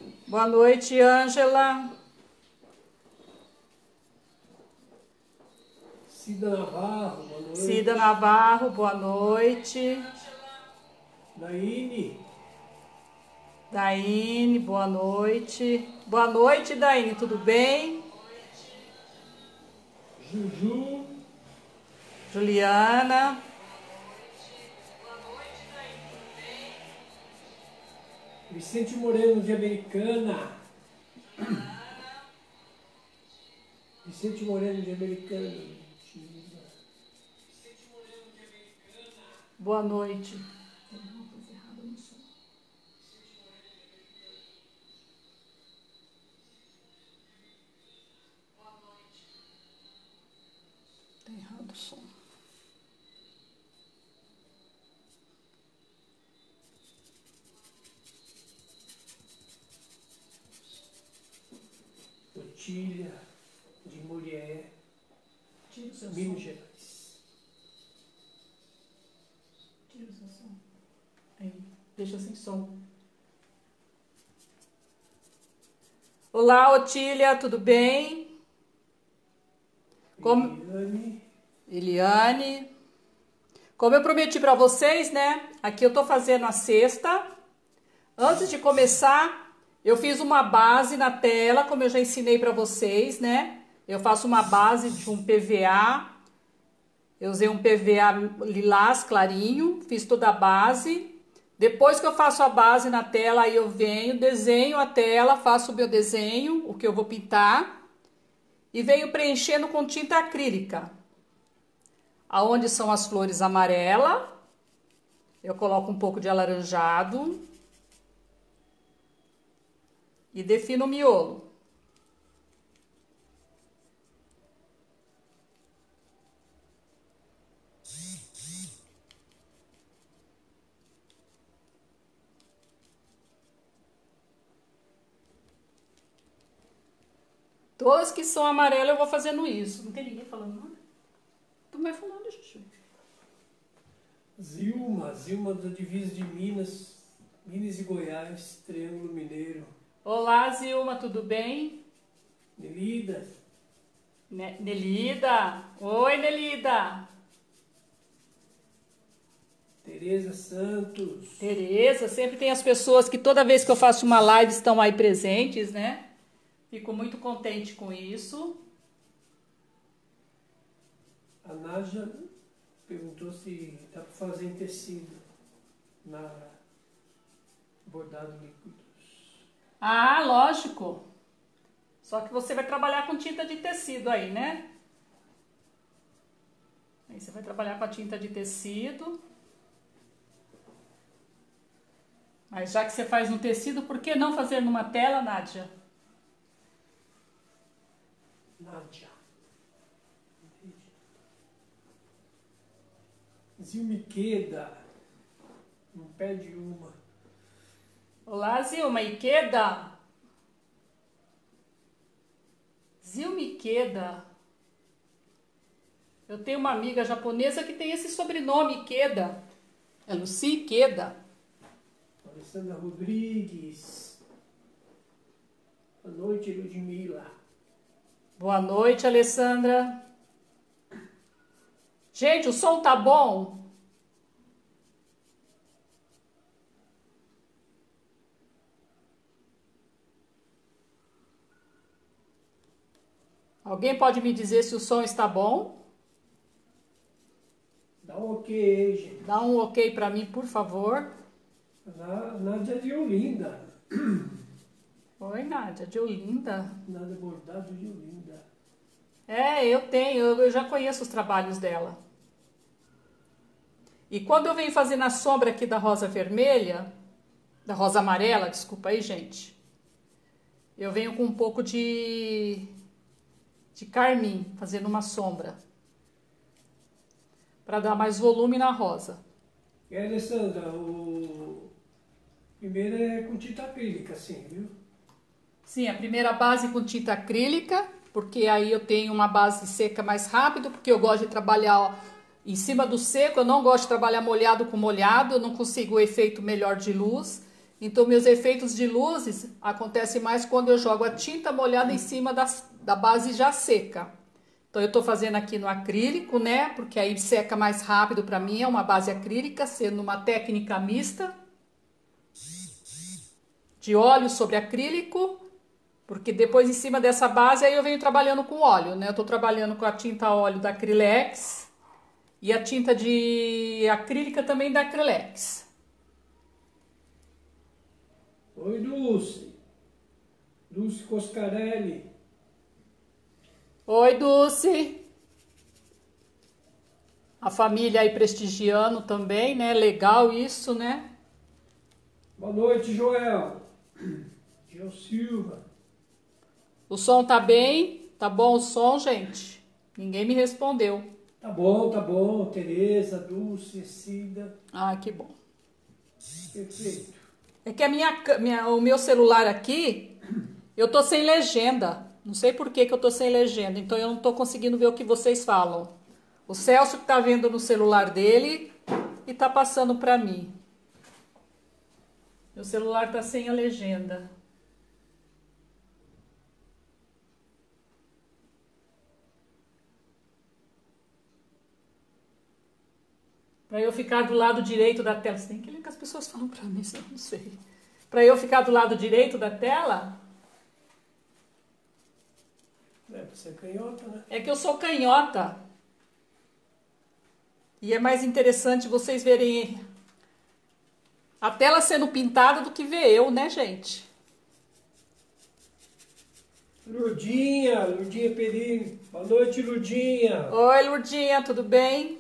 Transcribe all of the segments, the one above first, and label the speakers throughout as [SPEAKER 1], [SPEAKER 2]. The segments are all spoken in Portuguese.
[SPEAKER 1] Boa noite, Ângela.
[SPEAKER 2] Cida Navarro, boa noite.
[SPEAKER 1] Cida Navarro, boa noite. Daine, boa noite. Boa noite, Daine, tudo bem?
[SPEAKER 2] Juju.
[SPEAKER 1] Juliana.
[SPEAKER 2] Vicente Moreno de Americana. Vicente Moreno de Americana.
[SPEAKER 1] Boa noite. Tá errado o som.
[SPEAKER 2] Otília de Murié,
[SPEAKER 1] Tira o seu
[SPEAKER 2] Minas
[SPEAKER 1] som.
[SPEAKER 2] Gerais.
[SPEAKER 1] Tira o seu som. Aí, deixa sem som. Olá, Otília, tudo bem? Eliane. Como eu prometi para vocês, né? Aqui eu tô fazendo a cesta. Antes de começar, eu fiz uma base na tela, como eu já ensinei para vocês, né? Eu faço uma base de um PVA. Eu usei um PVA lilás clarinho, fiz toda a base. Depois que eu faço a base na tela, aí eu venho, desenho a tela, faço o meu desenho, o que eu vou pintar. E venho preenchendo com tinta acrílica. Aonde são as flores amarelas, eu coloco um pouco de alaranjado. E defino o miolo. Todas que são amarelas eu vou fazendo isso. Não tem ninguém falando nada? Tu vai falando, Chuchu.
[SPEAKER 2] Zilma da divisa de Minas e Goiás, Triângulo Mineiro.
[SPEAKER 1] Olá, Zilma, tudo bem?
[SPEAKER 2] Nelida.
[SPEAKER 1] Nelida. Oi, Nelida.
[SPEAKER 2] Tereza Santos.
[SPEAKER 1] Tereza, sempre tem as pessoas que toda vez que eu faço uma live estão aí presentes, né? Fico muito contente com isso.
[SPEAKER 2] A Nádia perguntou se dá para fazer em tecido, na bordado líquidos.
[SPEAKER 1] Ah, lógico. Só que você vai trabalhar com tinta de tecido aí, né? Aí você vai trabalhar com a tinta de tecido. Mas já que você faz no tecido, por que não fazer numa tela, Nádia?
[SPEAKER 2] Nádia. Zilmiqueda. Não perde uma.
[SPEAKER 1] Olá, Zilma. Iqueda. Zilmiqueda. Eu tenho uma amiga japonesa que tem esse sobrenome, Ikeda. É Lucy Ikeda.
[SPEAKER 2] Alessandra Rodrigues. Boa noite, Ludmila.
[SPEAKER 1] Boa noite, Alessandra. Gente, o som tá bom? Alguém pode me dizer se o som está bom?
[SPEAKER 2] Dá um ok, gente.
[SPEAKER 1] Dá um ok para mim, por favor.
[SPEAKER 2] Nádia de Olinda.
[SPEAKER 1] Oi, Nádia, de Olinda.
[SPEAKER 2] Nádia Bordado de Olinda.
[SPEAKER 1] É, eu já conheço os trabalhos dela. E quando eu venho fazer na sombra aqui da rosa vermelha, da rosa amarela, desculpa aí, gente. Eu venho com um pouco de carmim, fazendo uma sombra. Para dar mais volume na rosa.
[SPEAKER 2] E aí, Alessandra, o primeiro é com tinta acrílica, sim, viu?
[SPEAKER 1] Sim, a primeira base com tinta acrílica, porque aí eu tenho uma base seca mais rápido, porque eu gosto de trabalhar em cima do seco, eu não gosto de trabalhar molhado com molhado, eu não consigo o efeito melhor de luz. Então, meus efeitos de luzes acontecem mais quando eu jogo a tinta molhada em cima da base já seca. Então, eu tô fazendo aqui no acrílico, né? Porque aí seca mais rápido pra mim, é uma base acrílica, sendo uma técnica mista de óleo sobre acrílico, porque depois em cima dessa base aí eu venho trabalhando com óleo, né? Eu tô trabalhando com a tinta óleo da Acrylex e a tinta de acrílica também da Acrylex.
[SPEAKER 2] Oi, Dulce. Dulce Coscarelli.
[SPEAKER 1] Oi, Dulce. A família aí prestigiando também, né? Legal isso, né?
[SPEAKER 2] Boa noite, Joel. Joel Silva.
[SPEAKER 1] O som tá bem? Tá bom o som, gente? Ninguém me respondeu.
[SPEAKER 2] Tá bom. Tereza, Dulce, Cida.
[SPEAKER 1] Ah, que bom.
[SPEAKER 2] Perfeito.
[SPEAKER 1] É que o meu celular aqui, eu tô sem legenda. Não sei por que eu tô sem legenda, então eu não tô conseguindo ver o que vocês falam. O Celso que tá vendo no celular dele e tá passando pra mim. Meu celular tá sem a legenda. Para eu ficar do lado direito da tela. Você tem que ler o que as pessoas falam para mim, senão eu não sei. Para eu ficar do lado direito da tela?
[SPEAKER 2] É, você é canhota, né?
[SPEAKER 1] É que eu sou canhota. E é mais interessante vocês verem a tela sendo pintada do que ver eu, né, gente?
[SPEAKER 2] Lurdinha Perini. Boa noite, Lurdinha.
[SPEAKER 1] Oi, Lurdinha, tudo bem?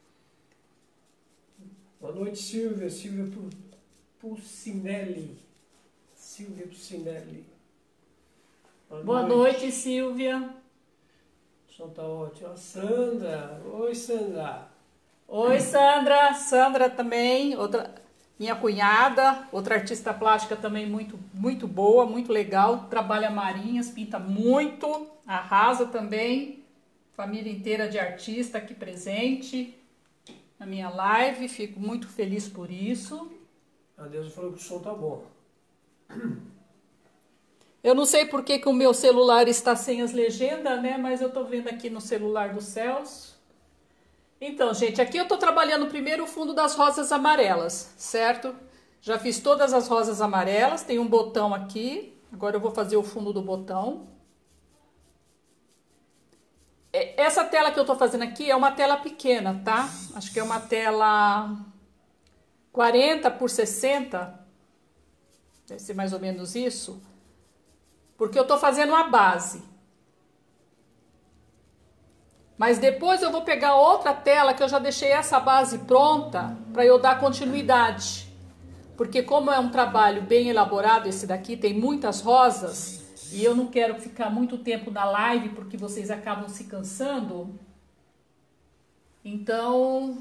[SPEAKER 2] Boa noite, Silvia. Silvia Pulcinelli. Silvia Pulcinelli.
[SPEAKER 1] Boa noite, Silvia.
[SPEAKER 2] O som tá ótimo. A Sandra. Oi, Sandra.
[SPEAKER 1] Oi, Sandra. Sandra também, outra minha cunhada, outra artista plástica também muito boa, muito legal. Trabalha marinhas, pinta muito, arrasa também. Família inteira de artista aqui presente na minha live, fico muito feliz por isso.
[SPEAKER 2] A Deus falou que o som tá bom.
[SPEAKER 1] Eu não sei por que o meu celular está sem as legendas, né? Mas eu tô vendo aqui no celular do Celso. Então, gente, aqui eu tô trabalhando primeiro o fundo das rosas amarelas, certo? Já fiz todas as rosas amarelas, tem um botão aqui. Agora eu vou fazer o fundo do botão. Essa tela que eu tô fazendo aqui é uma tela pequena, tá? Acho que é uma tela 40 por 60. Deve ser mais ou menos isso. Porque eu tô fazendo a base. Mas depois eu vou pegar outra tela que eu já deixei essa base pronta para eu dar continuidade. Porque como é um trabalho bem elaborado esse daqui, tem muitas rosas, e eu não quero ficar muito tempo na live porque vocês acabam se cansando. Então,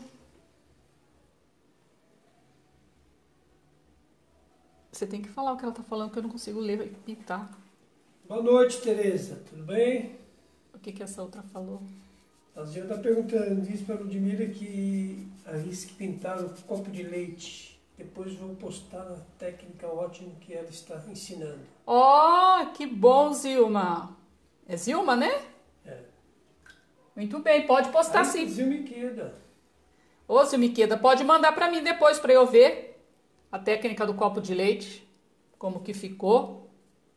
[SPEAKER 1] você tem que falar o que ela tá falando que eu não consigo ler e pintar.
[SPEAKER 2] Boa noite, Tereza. Tudo bem?
[SPEAKER 1] O que essa outra falou?
[SPEAKER 2] A senhora está perguntando, diz para a Ludmila que arrisque pintar o copo de leite. Depois vou postar a técnica ótima que ela está ensinando.
[SPEAKER 1] Oh, que bom, Zilma. É Zilma, né?
[SPEAKER 2] É.
[SPEAKER 1] Muito bem, pode postar sim.
[SPEAKER 2] Zilmiqueda.
[SPEAKER 1] Ô, Zilmiqueda, pode mandar para mim depois para eu ver a técnica do copo de leite, como que ficou.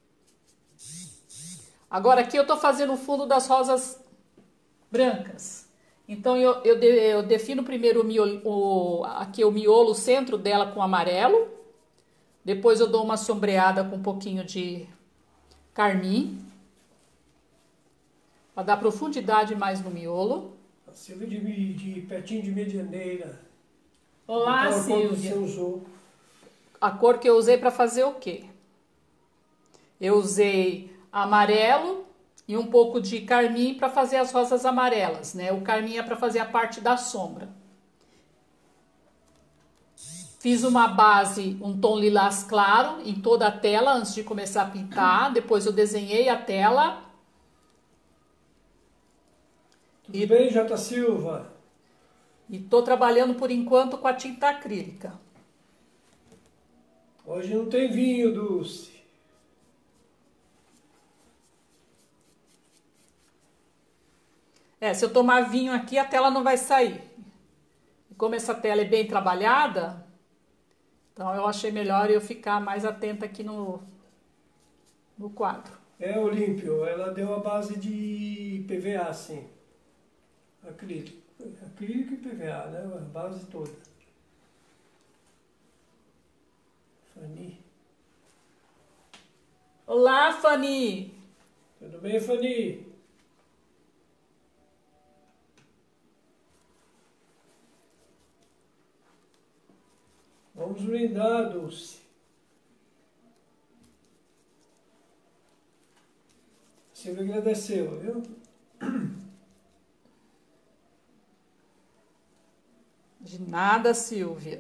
[SPEAKER 1] Agora aqui eu tô fazendo o fundo das rosas brancas. Então eu defino primeiro aqui o miolo, o centro dela com amarelo. Depois eu dou uma sombreada com um pouquinho de carmim, para dar profundidade mais no miolo.
[SPEAKER 2] A Silvia de Pertinho de Medianeira.
[SPEAKER 1] Olá,
[SPEAKER 2] Qual cor
[SPEAKER 1] Silvia.
[SPEAKER 2] você usou?
[SPEAKER 1] A cor que eu usei para fazer o quê? Eu usei amarelo e um pouco de carmim para fazer as rosas amarelas, né? O carmim é para fazer a parte da sombra. Fiz uma base, um tom lilás claro em toda a tela antes de começar a pintar. Depois eu desenhei a tela.
[SPEAKER 2] Tudo bem, J. Silva?
[SPEAKER 1] E tô trabalhando por enquanto com a tinta acrílica.
[SPEAKER 2] Hoje não tem vinho, Dulce.
[SPEAKER 1] Se eu tomar vinho aqui, a tela não vai sair. E como essa tela é bem trabalhada, então eu achei melhor eu ficar mais atenta aqui no quadro.
[SPEAKER 2] Olímpio, ela deu a base de PVA, sim. Acrílico. Acrílico e PVA, né? A base toda. Fanny.
[SPEAKER 1] Olá, Fanny!
[SPEAKER 2] Tudo bem, Fanny? Vamos brindar, Dulce. Silvia agradeceu, viu?
[SPEAKER 1] De nada, Silvia.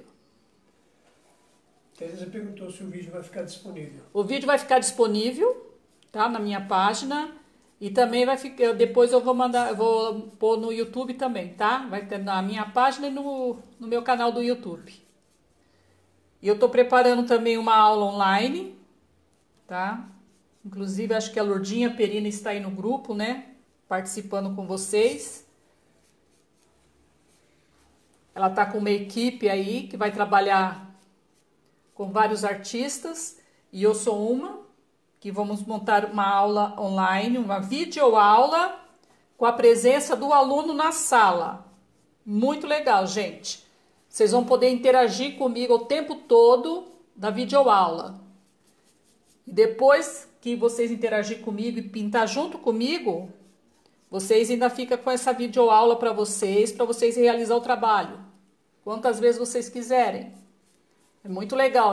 [SPEAKER 2] Teresa perguntou se o vídeo vai ficar disponível.
[SPEAKER 1] O vídeo vai ficar disponível, tá? Na minha página. E também vai ficar. Depois eu vou pôr no YouTube também, tá? Vai ter na minha página e no meu canal do YouTube. E eu tô preparando também uma aula online, tá? Inclusive, acho que a Lourdinha Perina está aí no grupo, né? Participando com vocês. Ela tá com uma equipe aí que vai trabalhar com vários artistas. E eu sou uma, que vamos montar uma aula online, uma videoaula com a presença do aluno na sala. Muito legal, gente. Vocês vão poder interagir comigo o tempo todo da videoaula. E depois que vocês interagirem comigo e pintar junto comigo, vocês ainda ficam com essa videoaula para vocês realizar o trabalho. Quantas vezes vocês quiserem. É muito legal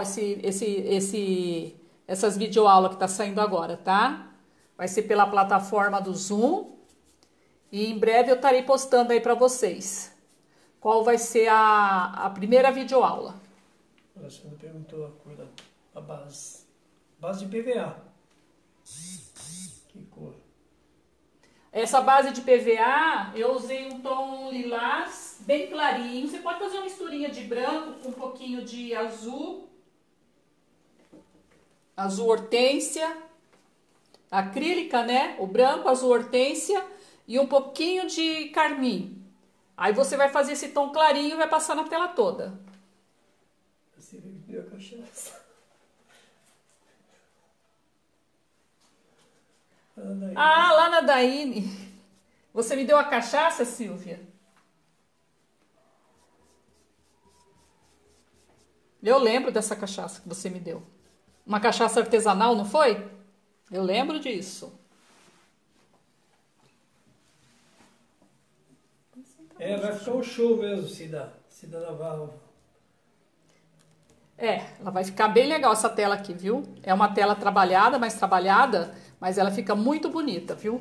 [SPEAKER 1] essas videoaulas que tá saindo agora, tá? Vai ser pela plataforma do Zoom. E em breve eu estarei postando aí para vocês. Qual vai ser a primeira videoaula?
[SPEAKER 2] A Alessandra perguntou a cor da base. Base de PVA. Que cor?
[SPEAKER 1] Essa base de PVA, eu usei um tom lilás bem clarinho. Você pode fazer uma misturinha de branco com um pouquinho de azul. Azul hortênsia. Acrílica, né? O branco, azul hortênsia e um pouquinho de carmim. Aí você vai fazer esse tom clarinho e vai passar na tela toda.
[SPEAKER 2] Você bebeu a cachaça.
[SPEAKER 1] Ah, lá na Daine. Você me deu a cachaça, Silvia? Eu lembro dessa cachaça que você me deu. Uma cachaça artesanal, não foi? Eu lembro disso.
[SPEAKER 2] Vai ficar um show mesmo, Cida Navarro.
[SPEAKER 1] Ela vai ficar bem legal essa tela aqui, viu? É uma tela trabalhada, mais trabalhada, mas ela fica muito bonita, viu?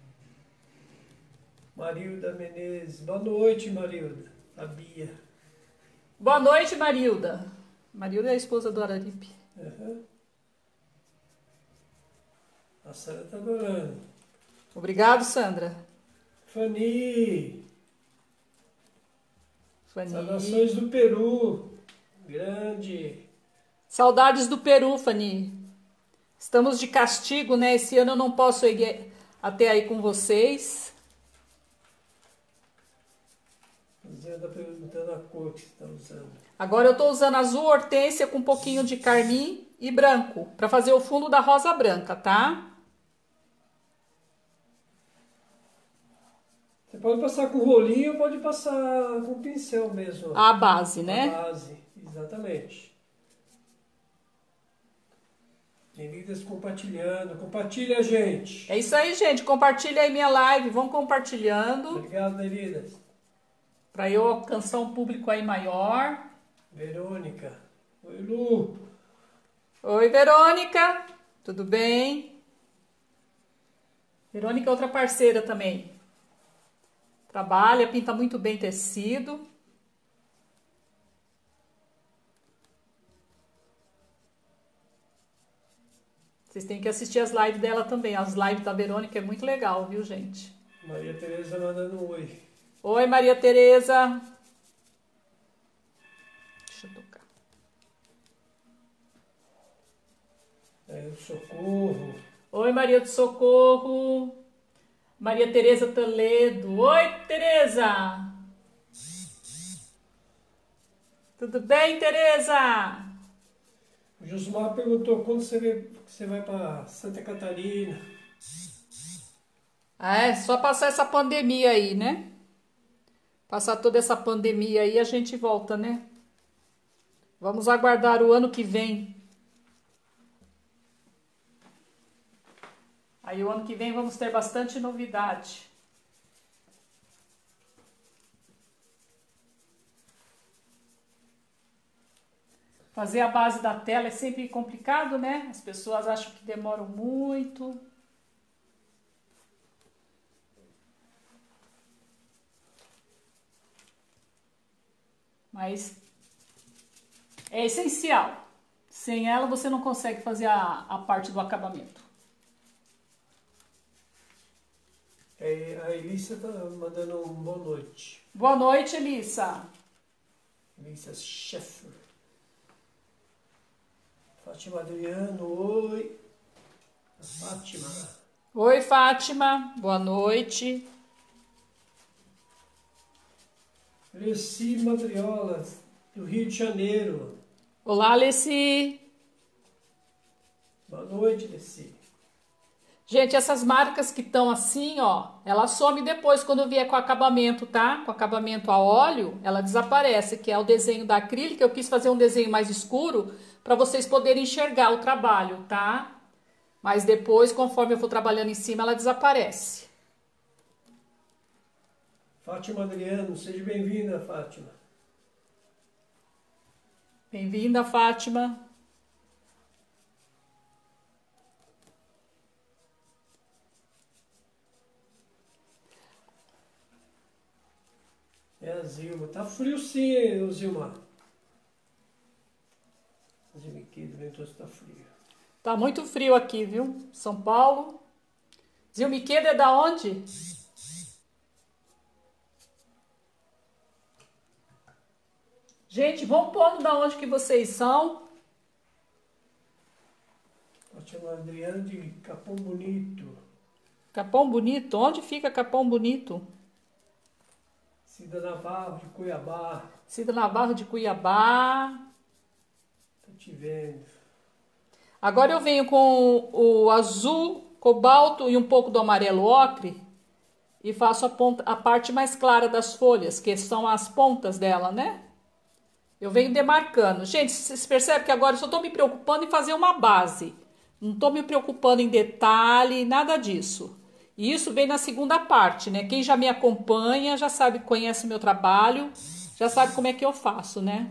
[SPEAKER 2] Marilda Menezes. Boa noite, Marilda. A Bia.
[SPEAKER 1] Boa noite, Marilda. Marilda é a esposa do Araripe.
[SPEAKER 2] Uhum. A Sandra tá adorando.
[SPEAKER 1] Obrigado, Sandra.
[SPEAKER 2] Fanny.
[SPEAKER 1] Fanny.
[SPEAKER 2] Saudações do Peru. Grande.
[SPEAKER 1] Saudades do Peru, Fanny. Estamos de castigo, né? Esse ano eu não posso ir até aí com vocês.
[SPEAKER 2] Você está perguntando a cor que você está usando.
[SPEAKER 1] Agora eu estou usando azul hortênsia com um pouquinho de carmim e branco, para fazer o fundo da rosa branca, tá?
[SPEAKER 2] Você pode passar com rolinho ou pode passar com pincel mesmo.
[SPEAKER 1] A base, né?
[SPEAKER 2] A base, exatamente. Meninas compartilhando. Compartilha, gente.
[SPEAKER 1] É isso aí, gente. Compartilha aí minha live. Vão compartilhando.
[SPEAKER 2] Obrigado, meninas.
[SPEAKER 1] Para eu alcançar um público aí maior.
[SPEAKER 2] Verônica. Oi, Lu.
[SPEAKER 1] Oi, Verônica. Tudo bem? Verônica é outra parceira também. Trabalha, pinta muito bem tecido. Vocês têm que assistir as lives dela também. As lives da Verônica é muito legal, viu, gente?
[SPEAKER 2] Maria Tereza mandando um oi.
[SPEAKER 1] Oi, Maria Tereza. Deixa eu tocar.
[SPEAKER 2] Maria do Socorro.
[SPEAKER 1] Oi, Maria do Socorro. Maria Tereza Toledo. Oi, Tereza. Tudo bem, Tereza?
[SPEAKER 2] O Josmar perguntou quando você vai para Santa Catarina.
[SPEAKER 1] Ah, é só passar essa pandemia aí, né? Passar toda essa pandemia aí, a gente volta, né? Vamos aguardar o ano que vem. Aí o ano que vem vamos ter bastante novidade. Fazer a base da tela é sempre complicado, né? As pessoas acham que demoram muito. Mas é essencial. Sem ela você não consegue fazer a parte do acabamento.
[SPEAKER 2] A Elissa está mandando um boa noite.
[SPEAKER 1] Boa noite, Elissa.
[SPEAKER 2] Elissa Scheffer. Fátima Adriano, oi. A Fátima.
[SPEAKER 1] Oi, Fátima. Boa noite.
[SPEAKER 2] Leci Madriola, do Rio de Janeiro.
[SPEAKER 1] Olá, Leci.
[SPEAKER 2] Boa noite, Leci.
[SPEAKER 1] Gente, essas marcas que estão assim, ó, ela some depois quando vier com acabamento, tá? Com acabamento a óleo, ela desaparece, que é o desenho da acrílica. Eu quis fazer um desenho mais escuro para vocês poderem enxergar o trabalho, tá? Mas depois, conforme eu for trabalhando em cima, ela desaparece.
[SPEAKER 2] Fátima Adriano, seja bem-vinda, Fátima.
[SPEAKER 1] Bem-vinda, Fátima.
[SPEAKER 2] É a Zilma. Tá frio sim, ô Zilma. Zilmiquedo, nem trouxe, tá frio.
[SPEAKER 1] Tá muito frio aqui, viu? São Paulo. Zilmiqueda é da onde? Gente, vão pondo da onde que vocês são.
[SPEAKER 2] Fátima Adriano de Capão Bonito.
[SPEAKER 1] Capão Bonito? Onde fica Capão Bonito?
[SPEAKER 2] Cida Navarro de Cuiabá.
[SPEAKER 1] Cida Navarro de Cuiabá.
[SPEAKER 2] Tô te vendo.
[SPEAKER 1] Agora eu venho com o azul, cobalto e um pouco do amarelo ocre e faço a parte mais clara das folhas, que são as pontas dela, né? Eu venho demarcando. Gente, vocês percebem que agora eu só estou me preocupando em fazer uma base. Não estou me preocupando em detalhe, nada disso. E isso vem na segunda parte, né? Quem já me acompanha, já sabe, conhece meu trabalho, já sabe como é que eu faço, né?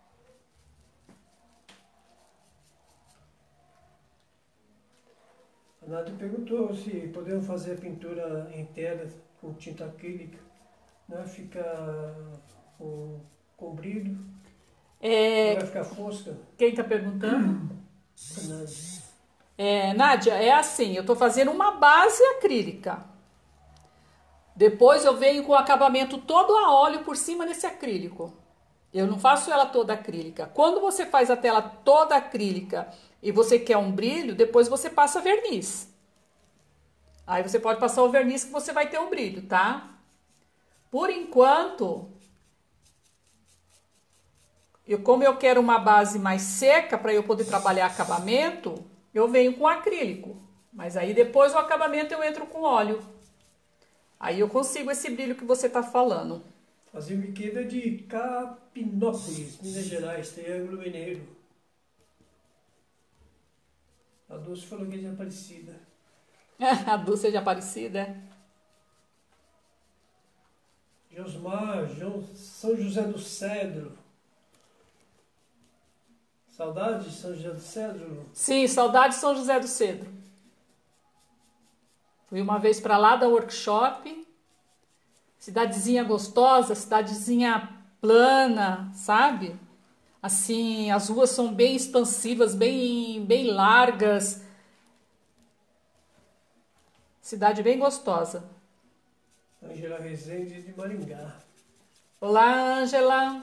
[SPEAKER 2] A Nádia perguntou se podemos fazer a pintura em tela com tinta acrílica. Não vai ficar com brilho. Não vai ficar fosca.
[SPEAKER 1] Quem está perguntando?
[SPEAKER 2] A Nádia.
[SPEAKER 1] Nádia, é assim, eu estou fazendo uma base acrílica. Depois eu venho com o acabamento todo a óleo por cima desse acrílico. Eu não faço ela toda acrílica. Quando você faz a tela toda acrílica e você quer um brilho, depois você passa verniz. Aí você pode passar o verniz que você vai ter o brilho, tá? Por enquanto, como eu quero uma base mais seca para eu poder trabalhar acabamento, eu venho com acrílico. Mas aí depois o acabamento eu entro com óleo. Aí eu consigo esse brilho que você está falando.
[SPEAKER 2] A Zilmiqueda de Capinópolis, Minas Gerais, Triângulo Mineiro. A Dulce falou que é de Aparecida.
[SPEAKER 1] A Dulce é de Aparecida?
[SPEAKER 2] Josmar, São José do Cedro. Saudade de São José do Cedro?
[SPEAKER 1] Sim, saudade de São José do Cedro. Fui uma vez para lá da workshop. Cidadezinha gostosa, cidadezinha plana, sabe? Assim, as ruas são bem expansivas, bem largas. Cidade bem gostosa.
[SPEAKER 2] Ângela Rezende de Maringá.
[SPEAKER 1] Olá, Ângela.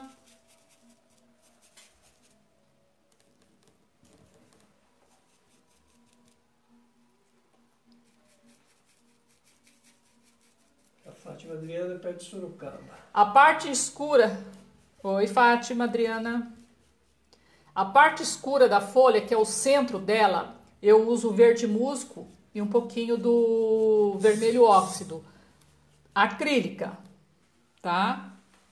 [SPEAKER 2] Fátima Adriana, perto de Sorocaba.
[SPEAKER 1] A parte escura... Oi, Fátima Adriana. A parte escura da folha, que é o centro dela, eu uso o verde musgo e um pouquinho do vermelho óxido. Acrílica, tá?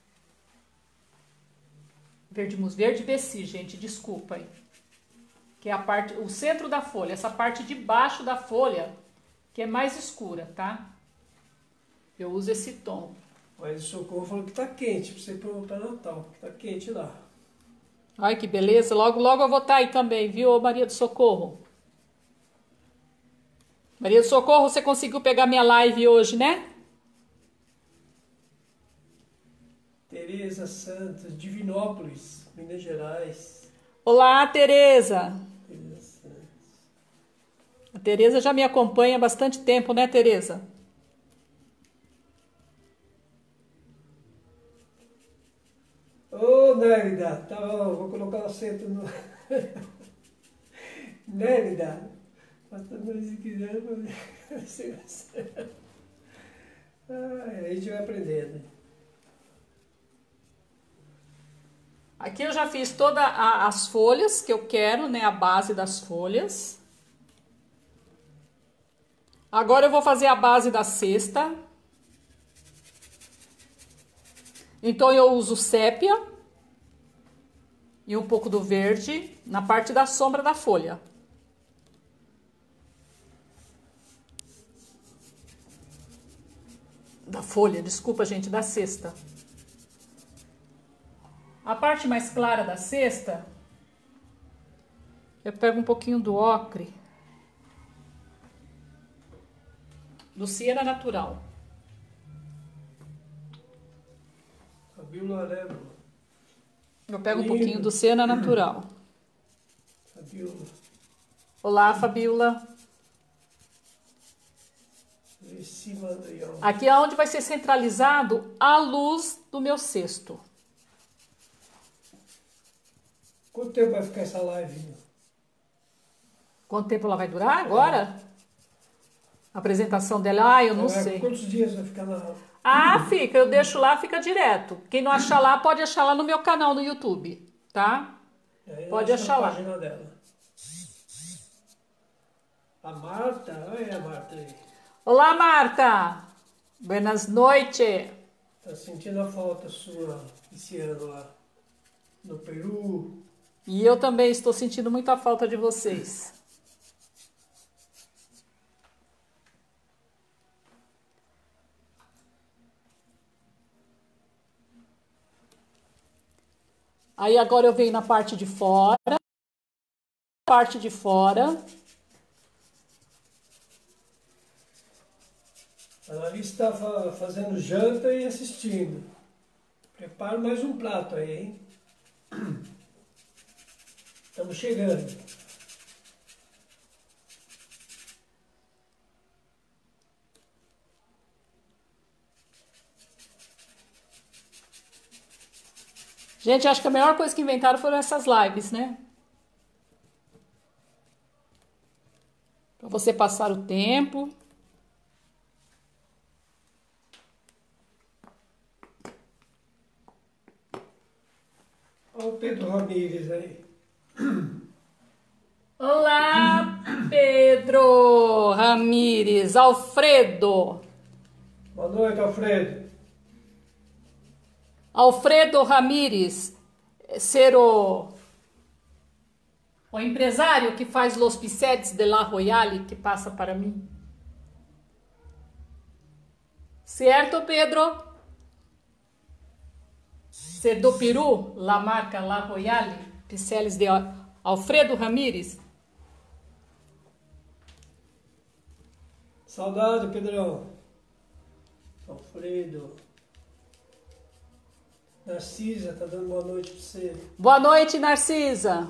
[SPEAKER 1] Verde musgo, verde beci, gente, desculpa aí. Que é a parte, o centro da folha, essa parte de baixo da folha, que é mais escura, tá? Eu uso esse tom.
[SPEAKER 2] Mas o Socorro falou que tá quente, pra você ir pro Natal, que tá quente lá.
[SPEAKER 1] Ai, que beleza. Logo, logo eu vou estar aí também, viu, Maria do Socorro? Maria do Socorro, você conseguiu pegar minha live hoje, né?
[SPEAKER 2] Tereza Santos, Divinópolis, Minas Gerais.
[SPEAKER 1] Olá, Tereza.
[SPEAKER 2] Tereza Santos.
[SPEAKER 1] A Tereza já me acompanha há bastante tempo, né, Tereza?
[SPEAKER 2] Ô, Nélida, tá bom, vou colocar o acento no... Nélida, mas também se quiser, a gente vai aprendendo.
[SPEAKER 1] Aqui eu já fiz todas as folhas que eu quero, né, a base das folhas. Agora eu vou fazer a base da cesta. Então eu uso sépia e um pouco do verde na parte da sombra da folha. Da folha, desculpa, gente, da cesta. A parte mais clara da cesta, eu pego um pouquinho do ocre, do siena natural.
[SPEAKER 2] Fabiola Arebo.
[SPEAKER 1] Eu pego um pouquinho do siena natural.
[SPEAKER 2] Fabiola.
[SPEAKER 1] Olá, Fabiola. Aqui é onde vai ser centralizado a luz do meu cesto.
[SPEAKER 2] Quanto tempo vai ficar essa live?
[SPEAKER 1] Quanto tempo ela vai durar agora? A apresentação dela? Ah, eu não sei.
[SPEAKER 2] Quantos dias vai ficar na...
[SPEAKER 1] Ah, fica. Eu deixo lá, fica direto. Quem não achar lá, pode achar lá no meu canal no YouTube, tá? Pode achar lá.
[SPEAKER 2] Página dela. A Marta, olha a Marta aí.
[SPEAKER 1] Olá, Marta. Buenas noites.
[SPEAKER 2] Tá sentindo a falta sua esse ano lá no Peru?
[SPEAKER 1] E eu também estou sentindo muita falta de vocês. Aí agora eu venho na parte de fora. Parte de fora.
[SPEAKER 2] A Larissa está fazendo janta e assistindo. Prepara mais um prato aí, hein? Estamos chegando.
[SPEAKER 1] Gente, acho que a melhor coisa que inventaram foram essas lives, né? Para você passar o tempo.
[SPEAKER 2] Olha o Pedro Ramírez aí.
[SPEAKER 1] Olá, Pedro Ramírez, Alfredo.
[SPEAKER 2] Boa noite, Alfredo.
[SPEAKER 1] Alfredo Ramírez, ser o empresário que faz Los Pisetes de la Royale, que passa para mim. Certo, Pedro? Ser do Peru, la marca La Royale, Pisetes de Alfredo Ramírez.
[SPEAKER 2] Saudade, Pedrão. Alfredo. Narcisa, tá dando boa noite pra você.
[SPEAKER 1] Boa noite, Narcisa.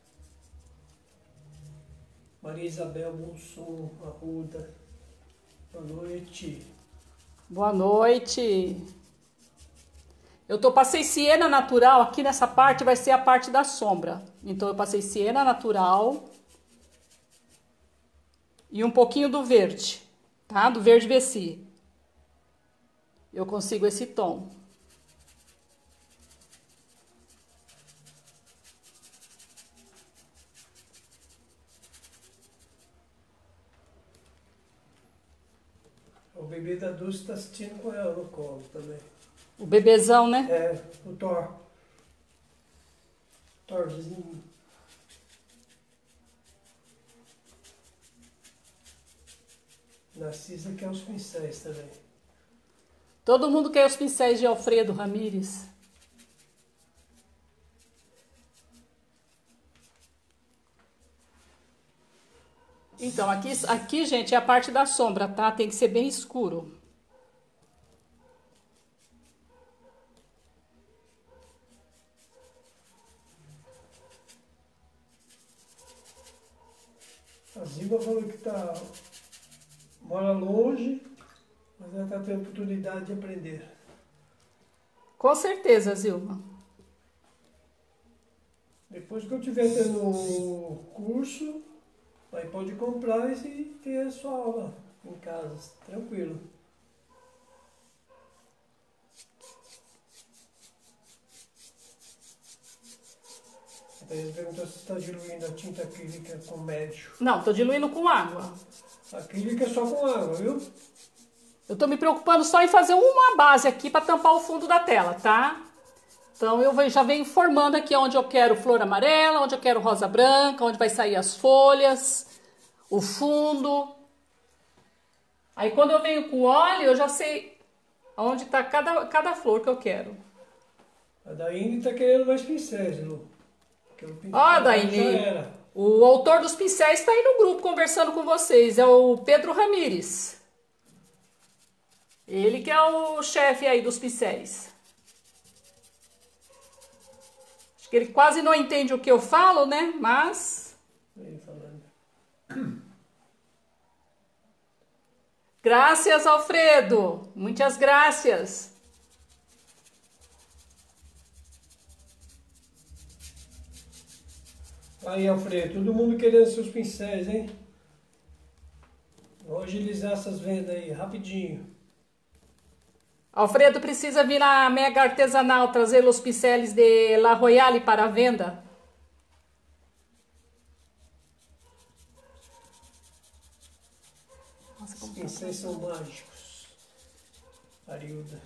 [SPEAKER 2] Maria Isabel Monson, Arruda. Boa noite.
[SPEAKER 1] Boa noite. Eu passei siena natural, aqui nessa parte vai ser a parte da sombra. Então eu passei siena natural e um pouquinho do verde, tá? Do verde Vessi. eu consigo esse tom.
[SPEAKER 2] O bebê da Dulce está assistindo com ela no colo também.
[SPEAKER 1] O bebezão, né?
[SPEAKER 2] É, o Thor. Thorzinho. Narcisa quer os pincéis também.
[SPEAKER 1] Todo mundo quer os pincéis de Alfredo Ramírez. Então, aqui, gente, é a parte da sombra, tá? Tem que ser bem escuro.
[SPEAKER 2] A Zilma falou que mora longe, mas ela está tendo oportunidade de aprender.
[SPEAKER 1] Com certeza, Zilma.
[SPEAKER 2] Depois que eu estiver tendo um curso, aí pode comprar e ter a sua aula em casa, tranquilo. Então ele perguntou se está diluindo a tinta acrílica com médio.
[SPEAKER 1] Não, tô diluindo com água.
[SPEAKER 2] A acrílica é só com água, viu?
[SPEAKER 1] Eu tô me preocupando só em fazer uma base aqui para tampar o fundo da tela, tá? Então eu já venho formando aqui onde eu quero flor amarela, onde eu quero rosa branca, onde vai sair as folhas, o fundo. Aí quando eu venho com óleo, eu já sei onde tá cada flor que eu quero.
[SPEAKER 2] A Daine está querendo mais pincéis, Lu.
[SPEAKER 1] Ó, Daine, o autor dos pincéis está aí no grupo conversando com vocês, é o Pedro Ramírez. Ele que é o chefe aí dos pincéis. Acho que ele quase não entende o que eu falo, né? Mas... Graças, Alfredo. Muitas graças.
[SPEAKER 2] Aí, Alfredo, todo mundo querendo seus pincéis, hein? Vou agilizar essas vendas aí, rapidinho.
[SPEAKER 1] Alfredo precisa vir na Mega Artesanal trazer os pincéis de La Royale para a venda.
[SPEAKER 2] Nossa, os pincéis são mágicos. Arilda.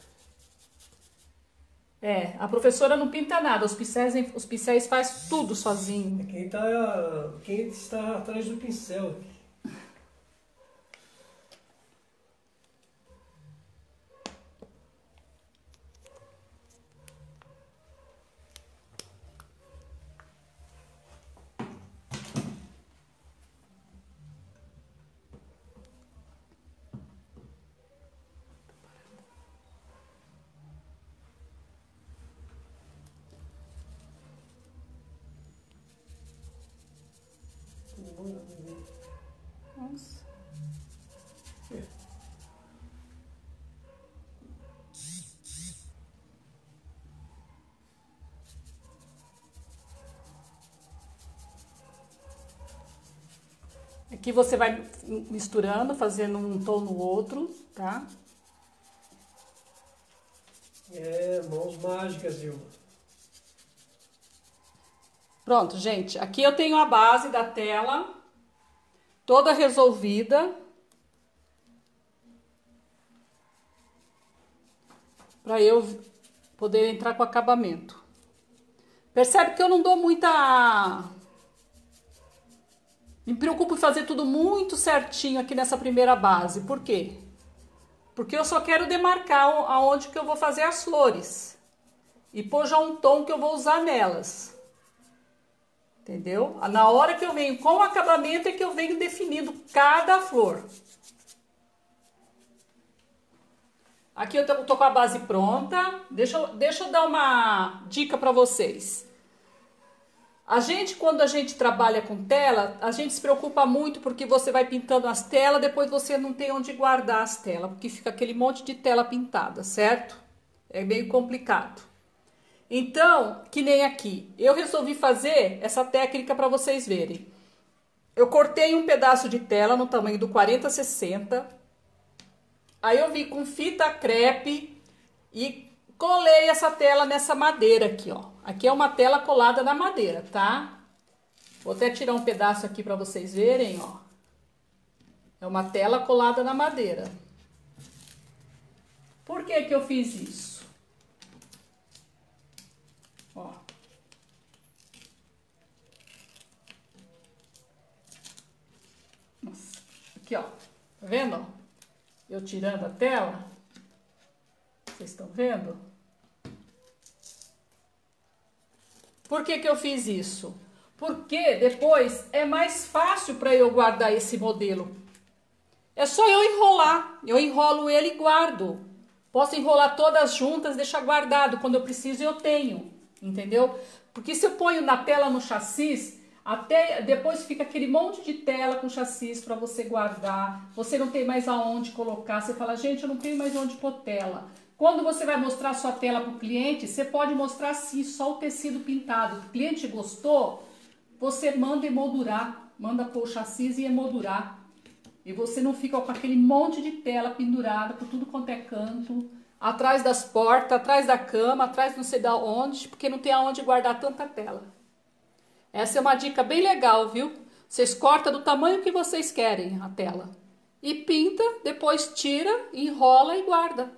[SPEAKER 1] É, a professora não pinta nada, os pincéis faz tudo sozinho.
[SPEAKER 2] Quem está atrás do pincel.
[SPEAKER 1] Nossa. Aqui você vai misturando, fazendo um tom no outro, tá?
[SPEAKER 2] É, mãos mágicas, Zilma.
[SPEAKER 1] Pronto, gente. Aqui eu tenho a base da tela toda resolvida. Para eu poder entrar com acabamento. Percebe que eu não dou muita... Me preocupo em fazer tudo muito certinho aqui nessa primeira base. Por quê? Porque eu só quero demarcar aonde que eu vou fazer as flores. E pôr já um tom que eu vou usar nelas. Entendeu? Na hora que eu venho com o acabamento é que eu venho definindo cada flor. Aqui eu tô com a base pronta. Deixa eu dar uma dica para vocês. Quando a gente trabalha com tela, a gente se preocupa muito porque você vai pintando as telas, depois você não tem onde guardar as telas, porque fica aquele monte de tela pintada, certo? É meio complicado. Então, que nem aqui, eu resolvi fazer essa técnica para vocês verem. Eu cortei um pedaço de tela no tamanho do 40-60. Aí eu vim com fita crepe e colei essa tela nessa madeira aqui, ó. Aqui é uma tela colada na madeira, tá? Vou até tirar um pedaço aqui para vocês verem, ó. É uma tela colada na madeira. Por que que eu fiz isso? Ó. Nossa. Aqui, ó. Tá vendo, ó? Eu tirando a tela. Vocês estão vendo? Por que que eu fiz isso? Porque depois é mais fácil para eu guardar esse modelo. É só eu enrolar. Eu enrolo ele e guardo. Posso enrolar todas juntas, deixar guardado. Quando eu preciso, eu tenho. Entendeu? Porque se eu ponho na tela no chassi, até depois fica aquele monte de tela com chassi para você guardar. Você não tem mais aonde colocar. Você fala, gente, eu não tenho mais onde pôr tela. Quando você vai mostrar sua tela para o cliente, você pode mostrar assim, só o tecido pintado. O cliente gostou, você manda emoldurar. Manda pôr o chassi e emoldurar. E você não fica com aquele monte de tela pendurada por tudo quanto é canto, atrás das portas, atrás da cama, atrás não sei da onde, porque não tem aonde guardar tanta tela. Essa é uma dica bem legal, viu? Vocês cortam do tamanho que vocês querem a tela. E pinta, depois tira, enrola e guarda.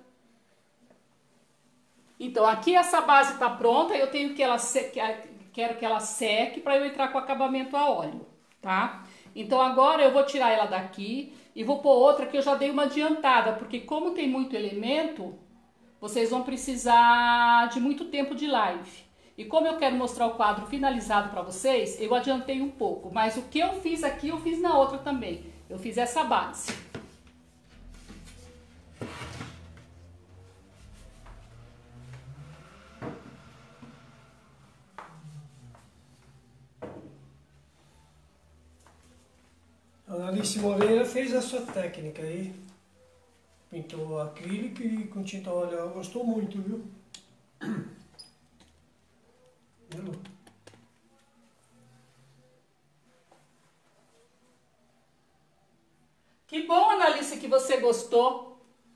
[SPEAKER 1] Então, aqui essa base tá pronta, eu tenho que ela quero que ela seque para eu entrar com acabamento a óleo, tá? Então agora eu vou tirar ela daqui e vou pôr outra que eu já dei uma adiantada, porque como tem muito elemento, vocês vão precisar de muito tempo de live. E como eu quero mostrar o quadro finalizado para vocês, eu adiantei um pouco, mas o que eu fiz aqui, eu fiz na outra também. Eu fiz essa base.
[SPEAKER 2] A Alice Moreira fez a sua técnica aí. Pintou acrílico e com tinta a óleo. Ela gostou muito, viu? Viu?
[SPEAKER 1] Que bom, Analice, que você gostou.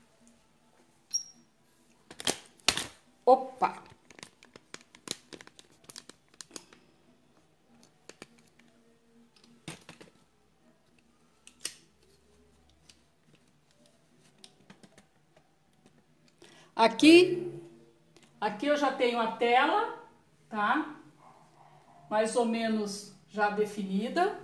[SPEAKER 1] Opa! Aqui eu já tenho a tela, tá? Mais ou menos já definida.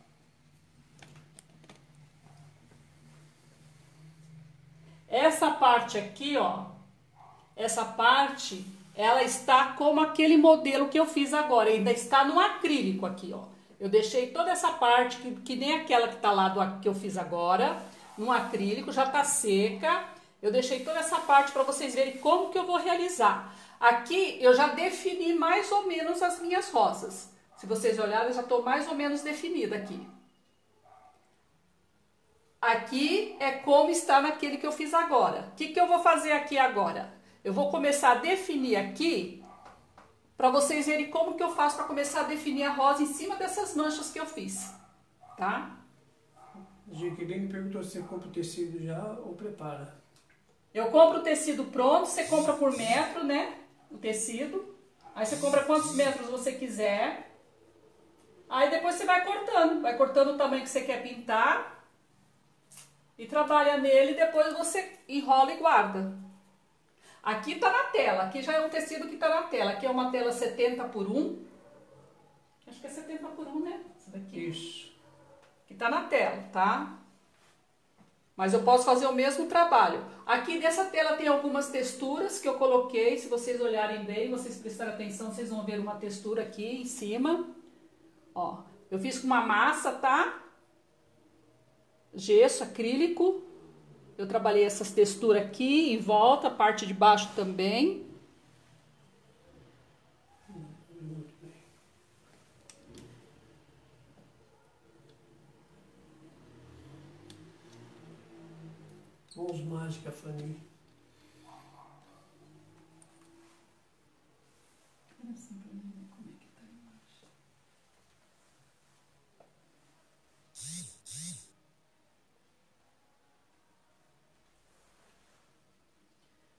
[SPEAKER 1] Essa parte aqui, ó, essa parte, ela está como aquele modelo que eu fiz agora, ainda está no acrílico aqui, ó. Eu deixei toda essa parte, que nem aquela que tá lá que eu fiz agora, no acrílico, já tá seca. Eu deixei toda essa parte para vocês verem como que eu vou realizar. Aqui eu já defini mais ou menos as minhas rosas. Se vocês olharem, eu já estou mais ou menos definida aqui. Aqui é como está naquele que eu fiz agora. O que que eu vou fazer aqui agora? Eu vou começar a definir aqui, para vocês verem como que eu faço para começar a definir a rosa em cima dessas manchas que eu fiz, tá?
[SPEAKER 2] Jaqueline perguntou se você compra o tecido já ou prepara.
[SPEAKER 1] Eu compro o tecido pronto, você compra por metro, né? O tecido. Aí você compra quantos metros você quiser. Aí depois você vai cortando o tamanho que você quer pintar. E trabalha nele, depois você enrola e guarda. Aqui tá na tela, aqui já é um tecido que tá na tela. Aqui é uma tela 70 por 1. Acho que é 70 por 1, né? Essa daqui.
[SPEAKER 2] Isso.
[SPEAKER 1] Que tá na tela, tá? Mas eu posso fazer o mesmo trabalho. Aqui nessa tela tem algumas texturas que eu coloquei. Se vocês olharem bem, vocês prestarem atenção, vocês vão ver uma textura aqui em cima. Ó, eu fiz com uma massa, tá? Gesso, acrílico. Eu trabalhei essas texturas aqui em volta, a parte de baixo também.
[SPEAKER 2] Mãos mágicas, Fanny.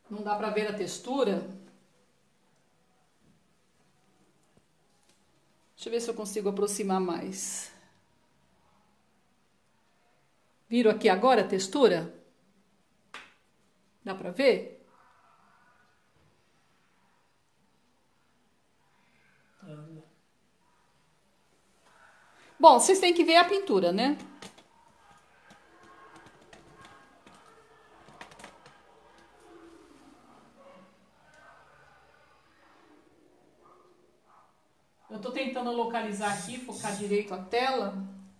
[SPEAKER 1] Não dá pra ver a textura? Deixa eu ver se eu consigo aproximar mais. Viram aqui agora a textura? Dá pra ver? Bom, vocês têm que ver a pintura, né? Eu tô tentando localizar aqui, focar direito a tela.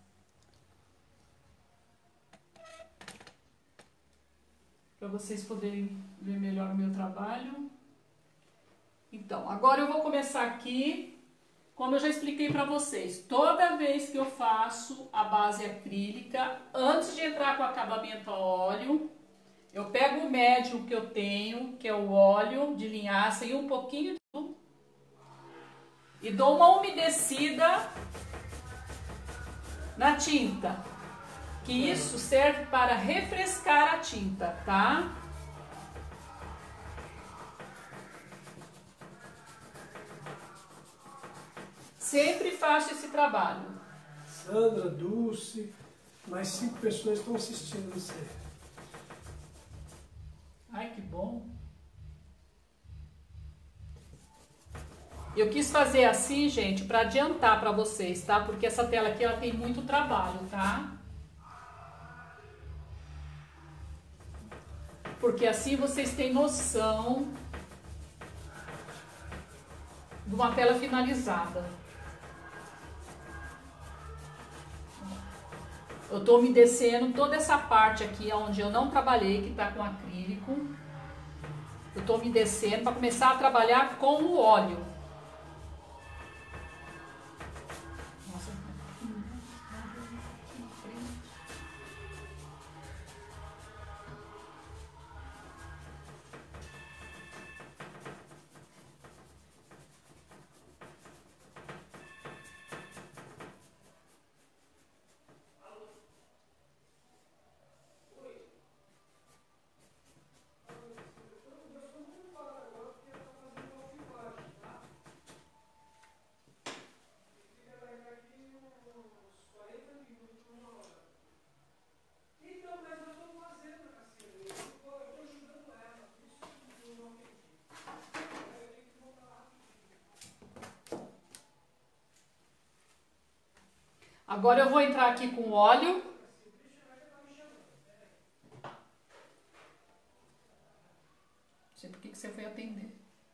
[SPEAKER 1] Para vocês poderem ver melhor o meu trabalho. Então, agora eu vou começar aqui, como eu já expliquei para vocês. Toda vez que eu faço a base acrílica, antes de entrar com o acabamento a óleo, eu pego o médio que eu tenho, que é o óleo de linhaça e um pouquinho de e dou uma umedecida na tinta, que isso serve para refrescar a tinta, tá? Sempre faço esse trabalho.
[SPEAKER 2] Sandra, Dulce, mais 5 pessoas estão assistindo você.
[SPEAKER 1] Ai, que bom. Eu quis fazer assim, gente, para adiantar para vocês, tá? Porque essa tela aqui, ela tem muito trabalho, tá? Porque assim vocês têm noção de uma tela finalizada. Eu tô umedecendo toda essa parte aqui onde eu não trabalhei, que tá com acrílico. Eu tô umedecendo para começar a trabalhar com o óleo. Agora eu vou entrar aqui com óleo. Não sei por que você foi atender.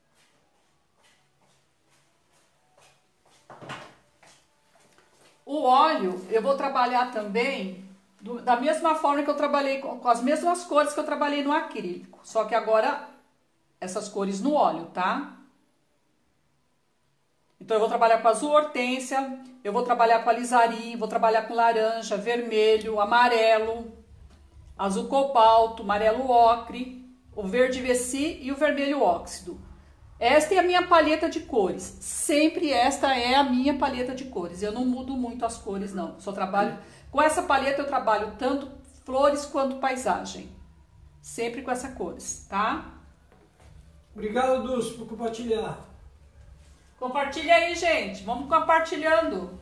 [SPEAKER 1] O óleo eu vou trabalhar também da mesma forma que eu trabalhei, com as mesmas cores que eu trabalhei no acrílico. Só que agora essas cores no óleo, tá? Então eu vou trabalhar com azul hortênsia, eu vou trabalhar com alizarim, vou trabalhar com laranja, vermelho, amarelo, azul cobalto, amarelo ocre, o verde veci e o vermelho óxido. Esta é a minha paleta de cores. Sempre esta é a minha paleta de cores. Eu não mudo muito as cores, não. Só trabalho com essa paleta, eu trabalho tanto flores quanto paisagem. Sempre com essa cores, tá?
[SPEAKER 2] Obrigado, Dulce, por compartilhar.
[SPEAKER 1] Compartilha aí, gente. Vamos compartilhando.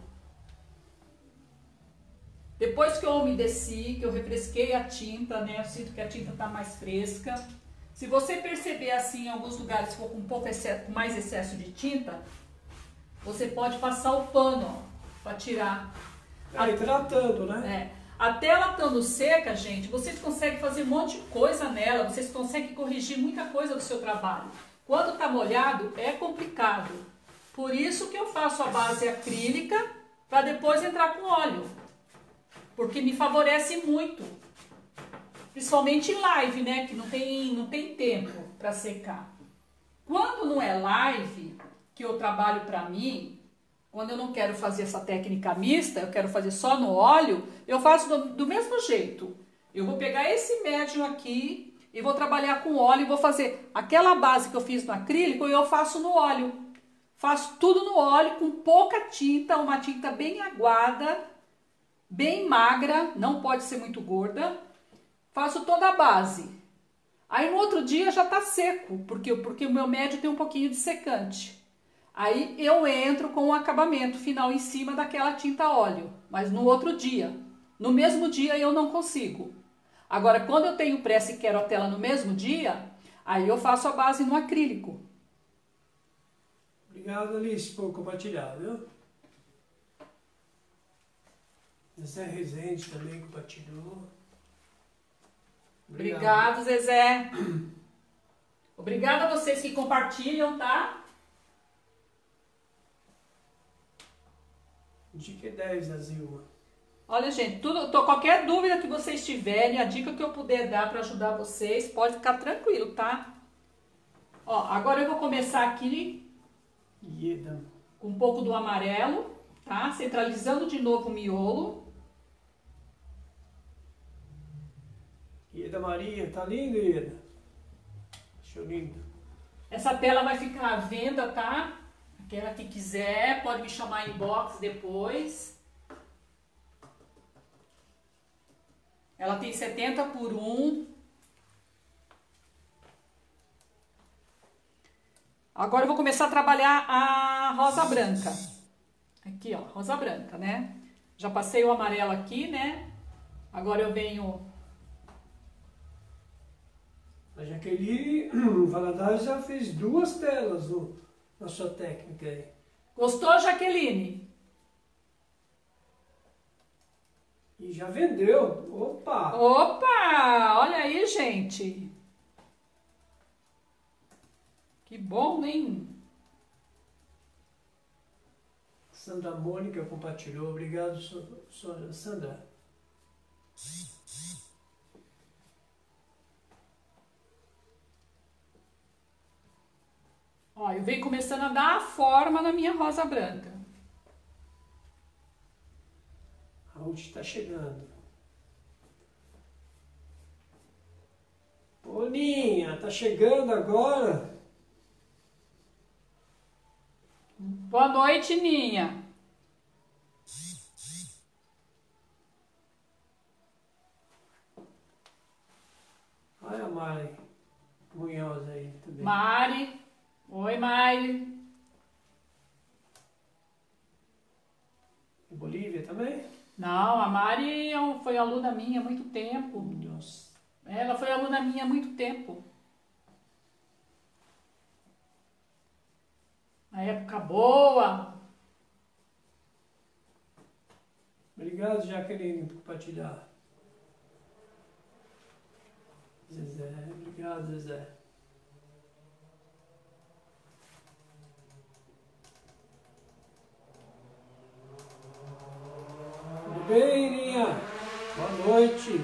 [SPEAKER 1] Depois que eu umedeci, que eu refresquei a tinta, né? Eu sinto que a tinta tá mais fresca. Se você perceber assim, em alguns lugares for com um pouco mais excesso de tinta, você pode passar o pano, ó, para tirar.
[SPEAKER 2] Aí tratando, né?
[SPEAKER 1] É. A tela estando seca, gente, vocês conseguem fazer um monte de coisa nela, vocês conseguem corrigir muita coisa do seu trabalho. Quando tá molhado, é complicado. Por isso que eu faço a base acrílica, para depois entrar com óleo. Porque me favorece muito. Principalmente em live, né? Que não tem tempo para secar. Quando não é live, que eu trabalho para mim, quando eu não quero fazer essa técnica mista, eu quero fazer só no óleo, eu faço do mesmo jeito. Eu vou pegar esse médium aqui e vou trabalhar com óleo e vou fazer aquela base que eu fiz no acrílico e eu faço no óleo. Faço tudo no óleo com pouca tinta, uma tinta bem aguada, bem magra, não pode ser muito gorda. Faço toda a base. Aí no outro dia já tá seco, porque o meu médio tem um pouquinho de secante. Aí eu entro com o acabamento final em cima daquela tinta óleo, mas no outro dia. No mesmo dia eu não consigo. Agora, quando eu tenho pressa e quero a tela no mesmo dia, aí eu faço a base no acrílico.
[SPEAKER 2] Obrigado, Alice, por compartilhar, viu? Zé Rezende também compartilhou.
[SPEAKER 1] Obrigado, Zezé. Obrigada a vocês que compartilham, tá?
[SPEAKER 2] Dica 10, Azilma.
[SPEAKER 1] Olha, gente, qualquer dúvida que vocês tiverem, a dica que eu puder dar para ajudar vocês, pode ficar tranquilo, tá? Ó, agora eu vou começar aqui com um pouco do amarelo, tá? Centralizando de novo o miolo.
[SPEAKER 2] Ieda Maria, tá lindo, Ieda. Show lindo.
[SPEAKER 1] Essa tela vai ficar à venda, tá? Aquela que quiser, pode me chamar em inbox depois. Ela tem 70 por 1. Agora eu vou começar a trabalhar a rosa branca. Aqui, ó, rosa branca, né? Já passei o amarelo aqui, né? Agora eu venho...
[SPEAKER 2] A Jaqueline Valadares já fez 2 telas na sua técnica aí.
[SPEAKER 1] Gostou, Jaqueline?
[SPEAKER 2] E já vendeu. Opa!
[SPEAKER 1] Opa! Olha aí, gente. Que bom, hein?
[SPEAKER 2] Sandra Mônica compartilhou. Obrigado, Sandra.
[SPEAKER 1] Ó, eu venho começando a dar a forma na minha rosa branca.
[SPEAKER 2] A Ruth está chegando. Ô, Ninha, tá chegando agora?
[SPEAKER 1] Boa noite, Ninha.
[SPEAKER 2] Olha a Mari Munhoz aí também.
[SPEAKER 1] Mari. Oi, Mari.
[SPEAKER 2] E Bolívia também?
[SPEAKER 1] Não, a Mari foi aluna minha há muito tempo.
[SPEAKER 2] Nossa.
[SPEAKER 1] Ela foi aluna minha há muito tempo. Na época boa.
[SPEAKER 2] Obrigado, Jaqueline, por compartilhar. Zezé, obrigado, Zezé. Tudo bem, Ninha? Boa noite.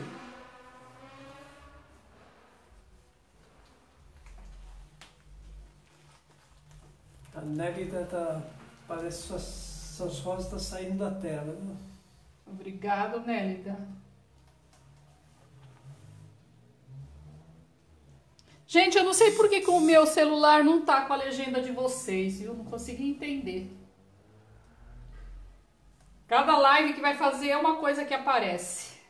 [SPEAKER 2] A Nélida parece que suas rosas estão saindo da tela, né?
[SPEAKER 1] Obrigado, Nélida. Gente, eu não sei por que o meu celular não tá com a legenda de vocês, viu? Não consegui entender. Cada live que vai fazer é uma coisa que aparece.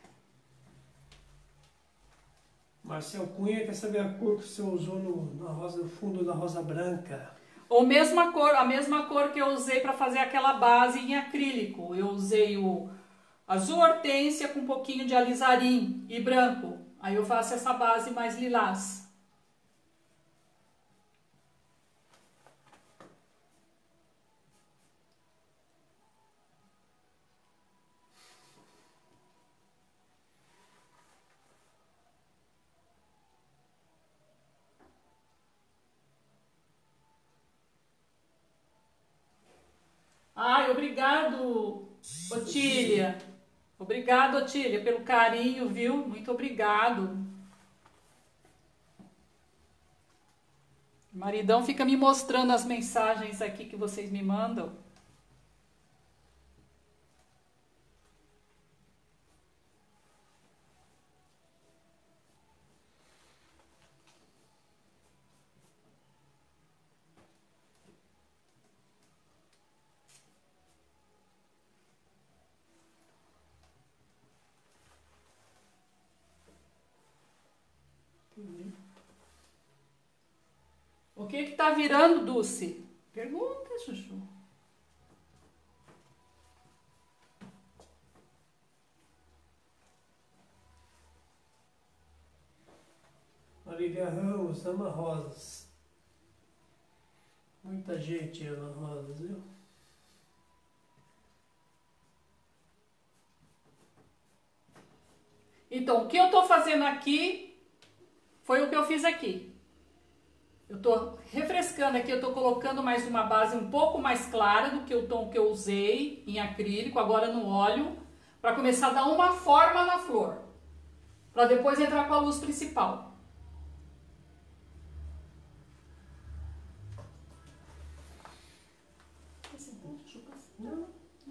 [SPEAKER 2] Marcel Cunha quer saber a cor que você usou no fundo da rosa branca.
[SPEAKER 1] Ou a mesma cor que eu usei para fazer aquela base em acrílico. Eu usei o azul hortênsia com um pouquinho de alizarim e branco. Aí eu faço essa base mais lilás. Ai, obrigado, Otília. Obrigado, Otília, pelo carinho, viu? Muito obrigado. O maridão fica me mostrando as mensagens aqui que vocês me mandam. que tá virando, Dulce? Pergunta, Chuchu.
[SPEAKER 2] Marília Ramos ama rosas. Muita gente ama rosas, viu?
[SPEAKER 1] Então, o que eu tô fazendo aqui foi o que eu fiz aqui. Eu tô refrescando aqui, eu tô colocando mais uma base um pouco mais clara do que o tom que eu usei em acrílico, agora no óleo, para começar a dar uma forma na flor, para depois entrar com a luz principal.
[SPEAKER 2] Não.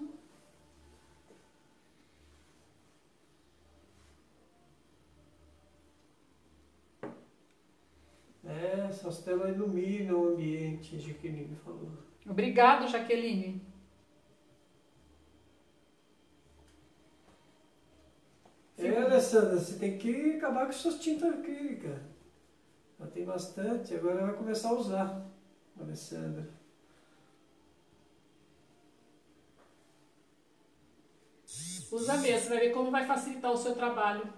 [SPEAKER 2] Essas telas iluminam o ambiente, Jaqueline falou.
[SPEAKER 1] Obrigado, Jaqueline.
[SPEAKER 2] Alessandra, você tem que acabar com suas tintas acrílicas. Já tem bastante, agora vai começar a usar, Alessandra.
[SPEAKER 1] Usa mesmo, você vai ver como vai facilitar o seu trabalho.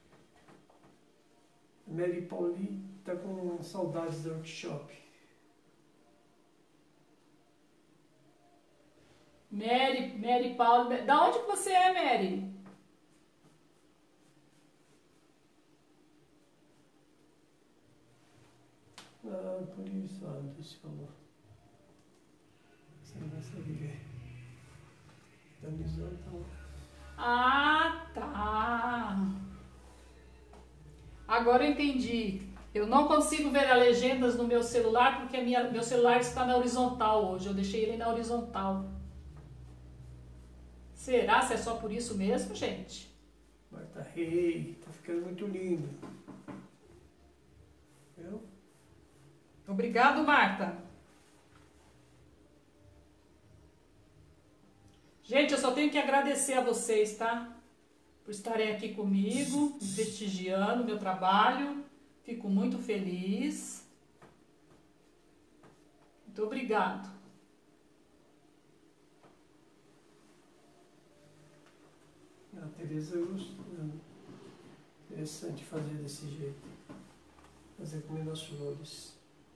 [SPEAKER 2] Mary Pauline tá com saudades do workshop.
[SPEAKER 1] Mary Paulo, da onde que você é, Mary?
[SPEAKER 2] Ah, por isso, Deus falou. Você não vai saber. Da horizontal.
[SPEAKER 1] Ah, tá. Agora eu entendi. Eu não consigo ver as legendas no meu celular porque meu celular está na horizontal hoje. Eu deixei ele na horizontal. Será se é só por isso mesmo, gente?
[SPEAKER 2] Marta Rei, tá ficando muito lindo. Viu?
[SPEAKER 1] Obrigado, Marta. Gente, eu só tenho que agradecer a vocês, tá? Por estarem aqui comigo, me prestigiando o meu trabalho. Fico muito feliz. Muito obrigado.
[SPEAKER 2] A Tereza gostou. Interessante fazer desse jeito. Fazer com menos flores.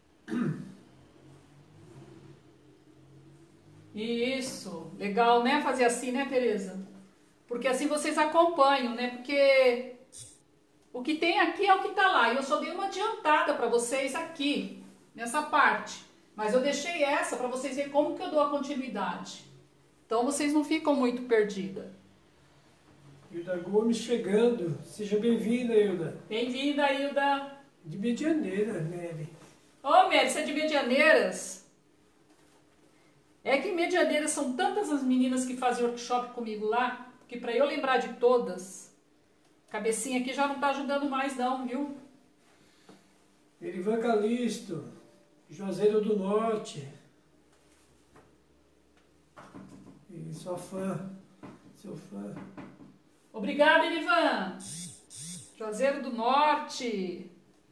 [SPEAKER 1] Isso, legal, né? Fazer assim, né, Tereza? Porque assim vocês acompanham, né? Porque o que tem aqui é o que tá lá. E eu só dei uma adiantada para vocês aqui, nessa parte. Mas eu deixei essa para vocês verem como que eu dou a continuidade. Então vocês não ficam muito perdidas.
[SPEAKER 2] Hilda Gomes chegando. Seja bem-vinda, Hilda.
[SPEAKER 1] Bem-vinda, Hilda.
[SPEAKER 2] De Medianeira, Mary.
[SPEAKER 1] Ô, Mary, você é de Medianeiras? É que em Medianeiras são tantas as meninas que fazem workshop comigo lá, que para eu lembrar de todas, cabecinha aqui já não tá ajudando mais não, viu?
[SPEAKER 2] Erivan Calisto, Juazeiro do Norte. E sua fã, seu fã.
[SPEAKER 1] Obrigada, Erivan. Juazeiro do Norte.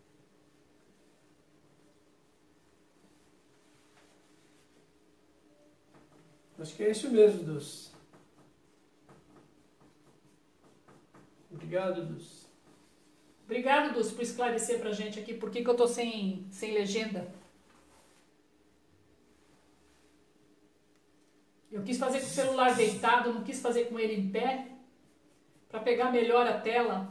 [SPEAKER 2] Acho que é isso mesmo, Dulce. Obrigado, Dulce.
[SPEAKER 1] Obrigado, Dulce, por esclarecer pra gente aqui por que eu tô sem legenda. Eu quis fazer com o celular deitado, não quis fazer com ele em pé, para pegar melhor a tela.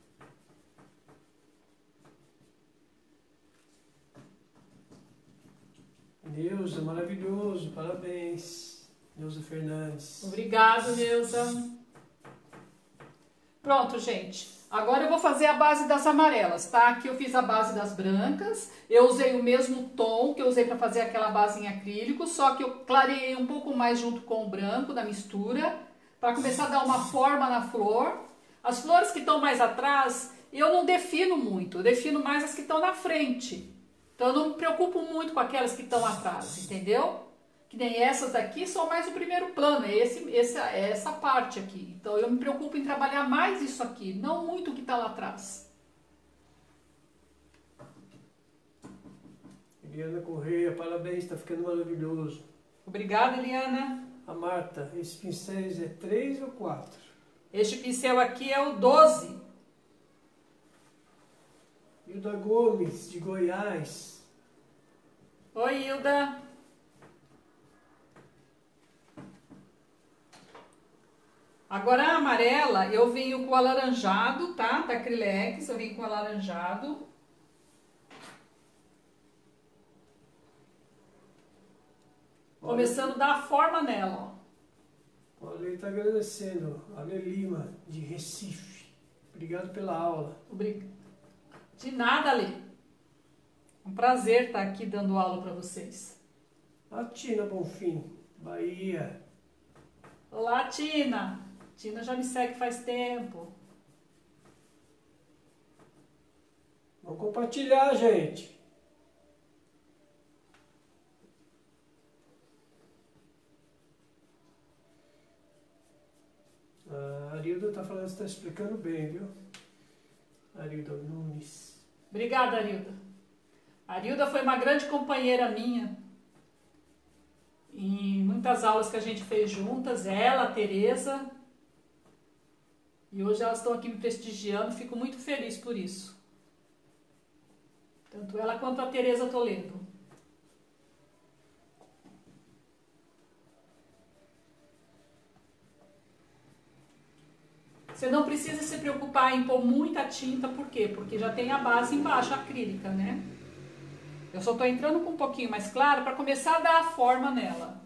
[SPEAKER 2] Neuza, maravilhoso, parabéns. Neuza Fernandes.
[SPEAKER 1] Obrigado, Neuza. Pronto, gente. Agora eu vou fazer a base das amarelas, tá? Aqui eu fiz a base das brancas. Eu usei o mesmo tom que eu usei para fazer aquela base em acrílico, só que eu clareei um pouco mais junto com o branco da mistura, para começar a dar uma forma na flor. As flores que estão mais atrás, eu não defino muito, eu defino mais as que estão na frente. Então eu não me preocupo muito com aquelas que estão atrás, entendeu? Que nem essas daqui são mais o primeiro plano, é essa parte aqui. Então eu me preocupo em trabalhar mais isso aqui, não muito o que está lá atrás.
[SPEAKER 2] Eliana Correia, parabéns, está ficando maravilhoso.
[SPEAKER 1] Obrigada, Eliana.
[SPEAKER 2] A Marta, esses pincéis é 3 ou 4?
[SPEAKER 1] Este pincel aqui é o 12.
[SPEAKER 2] Hilda Gomes, de Goiás.
[SPEAKER 1] Oi, Hilda. Agora a amarela, eu venho com o alaranjado, tá? Da Acrylex, eu venho com o alaranjado. Começando a dar forma nela, ó.
[SPEAKER 2] O Ale está agradecendo. Ale Lima, de Recife. Obrigado pela aula.
[SPEAKER 1] De nada, Ale. Um prazer estar aqui dando aula para vocês.
[SPEAKER 2] A Tina Bonfim, Bahia.
[SPEAKER 1] Olá, Tina. Tina já me segue faz tempo.
[SPEAKER 2] Vamos compartilhar, gente. A Arilda está falando que está explicando bem, viu? Arilda Nunes.
[SPEAKER 1] Obrigada, Arilda. A Arilda foi uma grande companheira minha em muitas aulas que a gente fez juntas, ela, a Tereza. E hoje elas estão aqui me prestigiando, fico muito feliz por isso. Tanto ela quanto a Tereza Toledo. Você não precisa se preocupar em pôr muita tinta, por quê? Porque já tem a base embaixo, acrílica, né? Eu só estou entrando com um pouquinho mais claro para começar a dar a forma nela.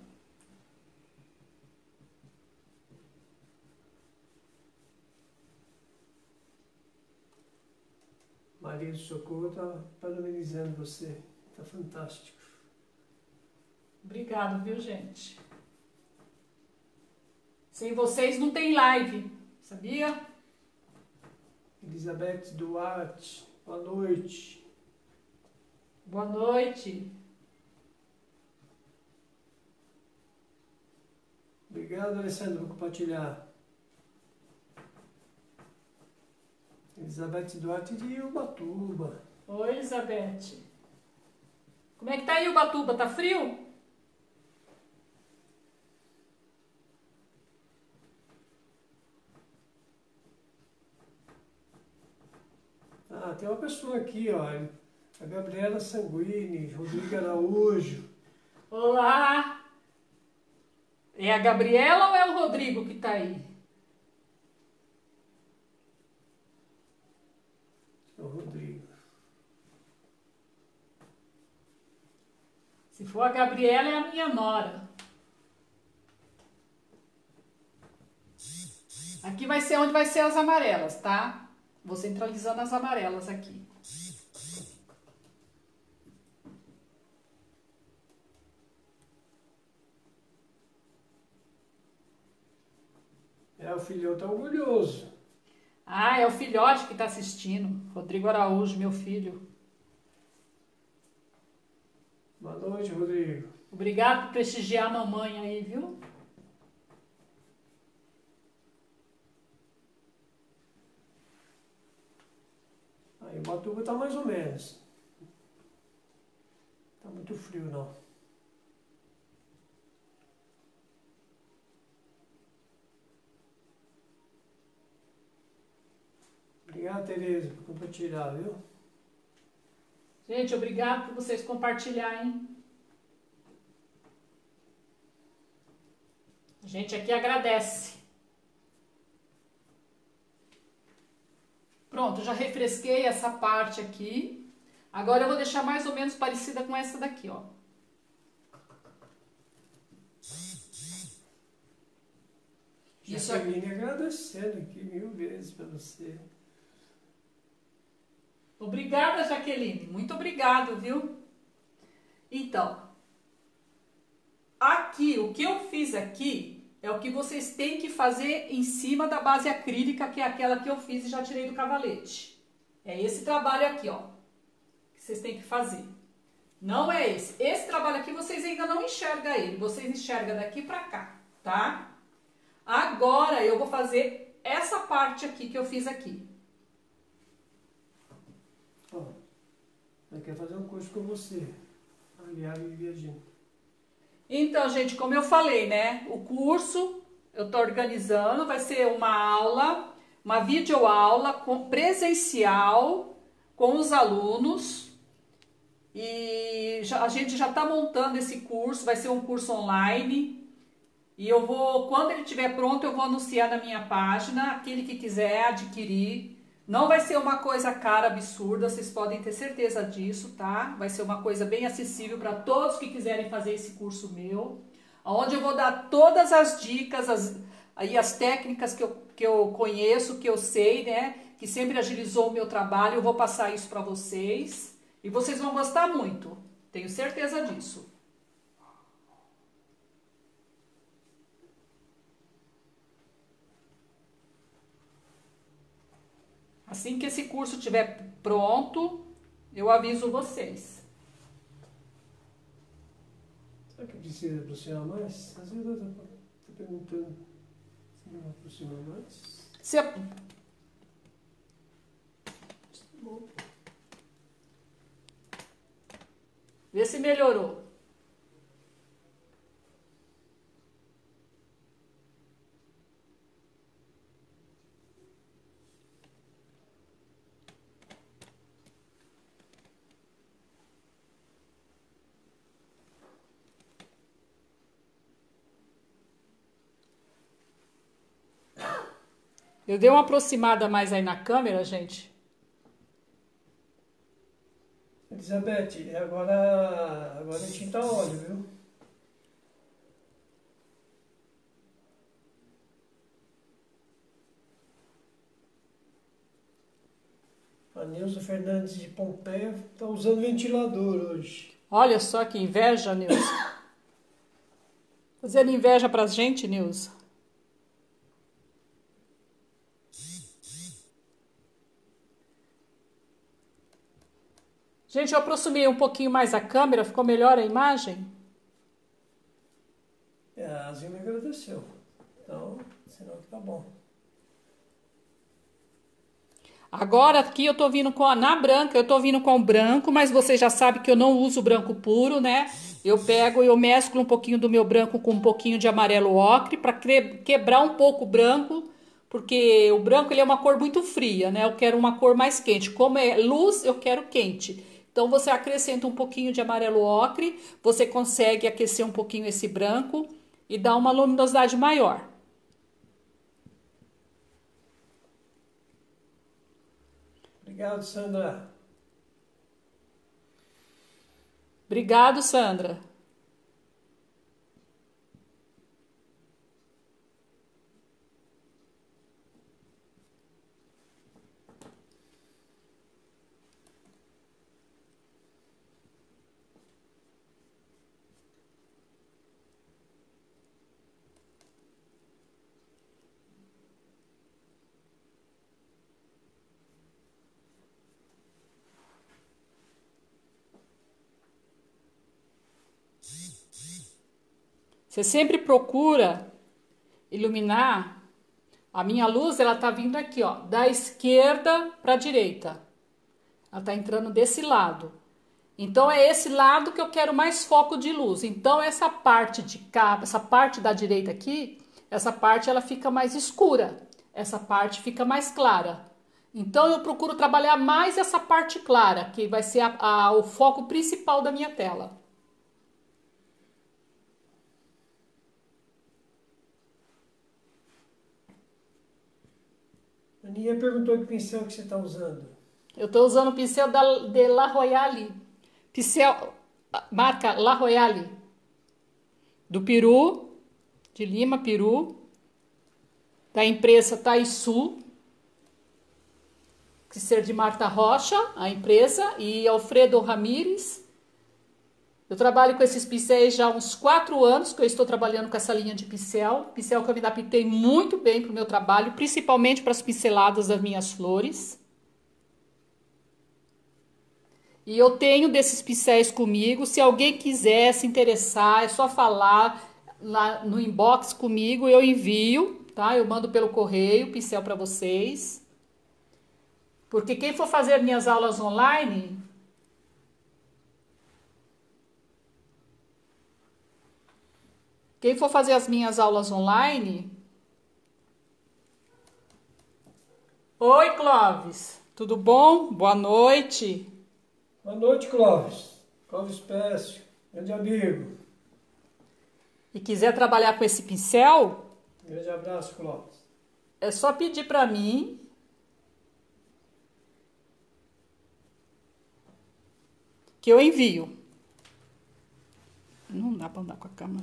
[SPEAKER 2] Maria do Socorro está parabenizando você. Está fantástico.
[SPEAKER 1] Obrigado, viu, gente? Sem vocês não tem live, sabia?
[SPEAKER 2] Elizabeth Duarte, boa noite.
[SPEAKER 1] Boa noite.
[SPEAKER 2] Obrigado, Alessandro, por compartilhar. Elizabeth Duarte de Ubatuba.
[SPEAKER 1] Oi, Elizabeth. Como é que tá aí Ubatuba? Tá frio?
[SPEAKER 2] Ah, tem uma pessoa aqui, ó. A Gabriela Sanguini, Rodrigo Araújo.
[SPEAKER 1] Olá! É a Gabriela ou é o Rodrigo que tá aí?
[SPEAKER 2] É o Rodrigo.
[SPEAKER 1] Se for a Gabriela, é a minha nora. Aqui vai ser onde vai ser as amarelas, tá? Vou centralizando as amarelas aqui.
[SPEAKER 2] O filhão tá orgulhoso.
[SPEAKER 1] Ah, é o filhote que tá assistindo. Rodrigo Araújo, meu filho.
[SPEAKER 2] Boa noite, Rodrigo.
[SPEAKER 1] Obrigado por prestigiar a mamãe aí, viu?
[SPEAKER 2] Aí, Ubatuba tá mais ou menos. Tá muito frio, não. Obrigado, Tereza, por compartilhar, viu?
[SPEAKER 1] Gente, obrigado por vocês compartilharem. A gente aqui agradece. Pronto, já refresquei essa parte aqui. Agora eu vou deixar mais ou menos parecida com essa daqui, ó.
[SPEAKER 2] Isso aqui me agradecendo aqui 1000 vezes para você.
[SPEAKER 1] Obrigada, Jaqueline. Muito obrigado, viu? Então, aqui, o que eu fiz aqui é o que vocês têm que fazer em cima da base acrílica, que é aquela que eu fiz e já tirei do cavalete. É esse trabalho aqui, ó, que vocês têm que fazer. Não é esse. Esse trabalho aqui vocês ainda não enxergam ele. Vocês enxergam daqui pra cá, tá? Agora eu vou fazer essa parte aqui que eu fiz aqui.
[SPEAKER 2] Ó, eu quero fazer um curso com você. aliado e viajante.
[SPEAKER 1] Então, gente, como eu falei, né? O curso eu tô organizando, vai ser uma aula, uma videoaula presencial com os alunos. E a gente já está montando esse curso, vai ser um curso online. E eu vou, quando ele estiver pronto, eu vou anunciar na minha página, aquele que quiser adquirir. Não vai ser uma coisa cara, absurda, vocês podem ter certeza disso, tá? Vai ser uma coisa bem acessível para todos que quiserem fazer esse curso meu. Onde eu vou dar todas as dicas, as técnicas que eu conheço, que eu sei, né? Que sempre agilizou o meu trabalho, eu vou passar isso para vocês. E vocês vão gostar muito, tenho certeza disso. Assim que esse curso estiver pronto, eu aviso vocês.
[SPEAKER 2] Será que precisa aproximar mais? Às vezes eu estou perguntando se não aproximar mais.
[SPEAKER 1] Vê se melhorou. Eu dei uma aproximada mais aí na câmera, gente.
[SPEAKER 2] Elizabeth, agora é tinta a óleo, viu? A Neuza Fernandes de Pompeia está usando ventilador hoje.
[SPEAKER 1] Olha só que inveja, Nilza. Fazendo inveja pra gente, Nilza. Gente, eu aproximei um pouquinho mais a câmera, ficou melhor a imagem?
[SPEAKER 2] A Zilma agradeceu. Então, sinal que tá bom.
[SPEAKER 1] Agora aqui eu tô vindo na branca, eu tô vindo com o branco, mas você já sabe que eu não uso branco puro, né? Eu pego e eu mesclo um pouquinho do meu branco com um pouquinho de amarelo ocre para quebrar um pouco o branco, porque o branco ele é uma cor muito fria, né? Eu quero uma cor mais quente. Como é luz, eu quero quente. Então você acrescenta um pouquinho de amarelo ocre, você consegue aquecer um pouquinho esse branco e dar uma luminosidade maior.
[SPEAKER 2] Obrigado, Sandra.
[SPEAKER 1] Obrigado, Sandra. Você sempre procura iluminar. A minha luz, ela tá vindo aqui, ó, da esquerda para a direita. Ela tá entrando desse lado. Então é esse lado que eu quero mais foco de luz. Então essa parte de cá, essa parte da direita aqui, essa parte ela fica mais escura. Essa parte fica mais clara. Então eu procuro trabalhar mais essa parte clara, que vai ser o foco principal da minha tela.
[SPEAKER 2] A Aninha perguntou que pincel que você está usando.
[SPEAKER 1] Eu estou usando o pincel de La Royale. Pincel, marca La Royale. Do Peru, de Lima, Peru. Da empresa Taisu. Que ser de Marta Rocha, a empresa. E Alfredo Ramírez. Eu trabalho com esses pincéis já há uns 4 anos que eu estou trabalhando com essa linha de pincel. Pincel que eu me adaptei muito bem para o meu trabalho, principalmente para as pinceladas das minhas flores. E eu tenho desses pincéis comigo. Se alguém quiser se interessar, é só falar lá no inbox comigo, eu envio, tá? Eu mando pelo correio o pincel para vocês. Porque quem for fazer minhas aulas online... Quem for fazer as minhas aulas online... Oi, Clóvis. Tudo bom? Boa noite.
[SPEAKER 2] Boa noite, Clóvis. Clóvis Pécio, grande amigo.
[SPEAKER 1] E quiser trabalhar com esse pincel...
[SPEAKER 2] Grande abraço, Clóvis.
[SPEAKER 1] É só pedir para mim... que eu envio. Não dá para andar com a câmera.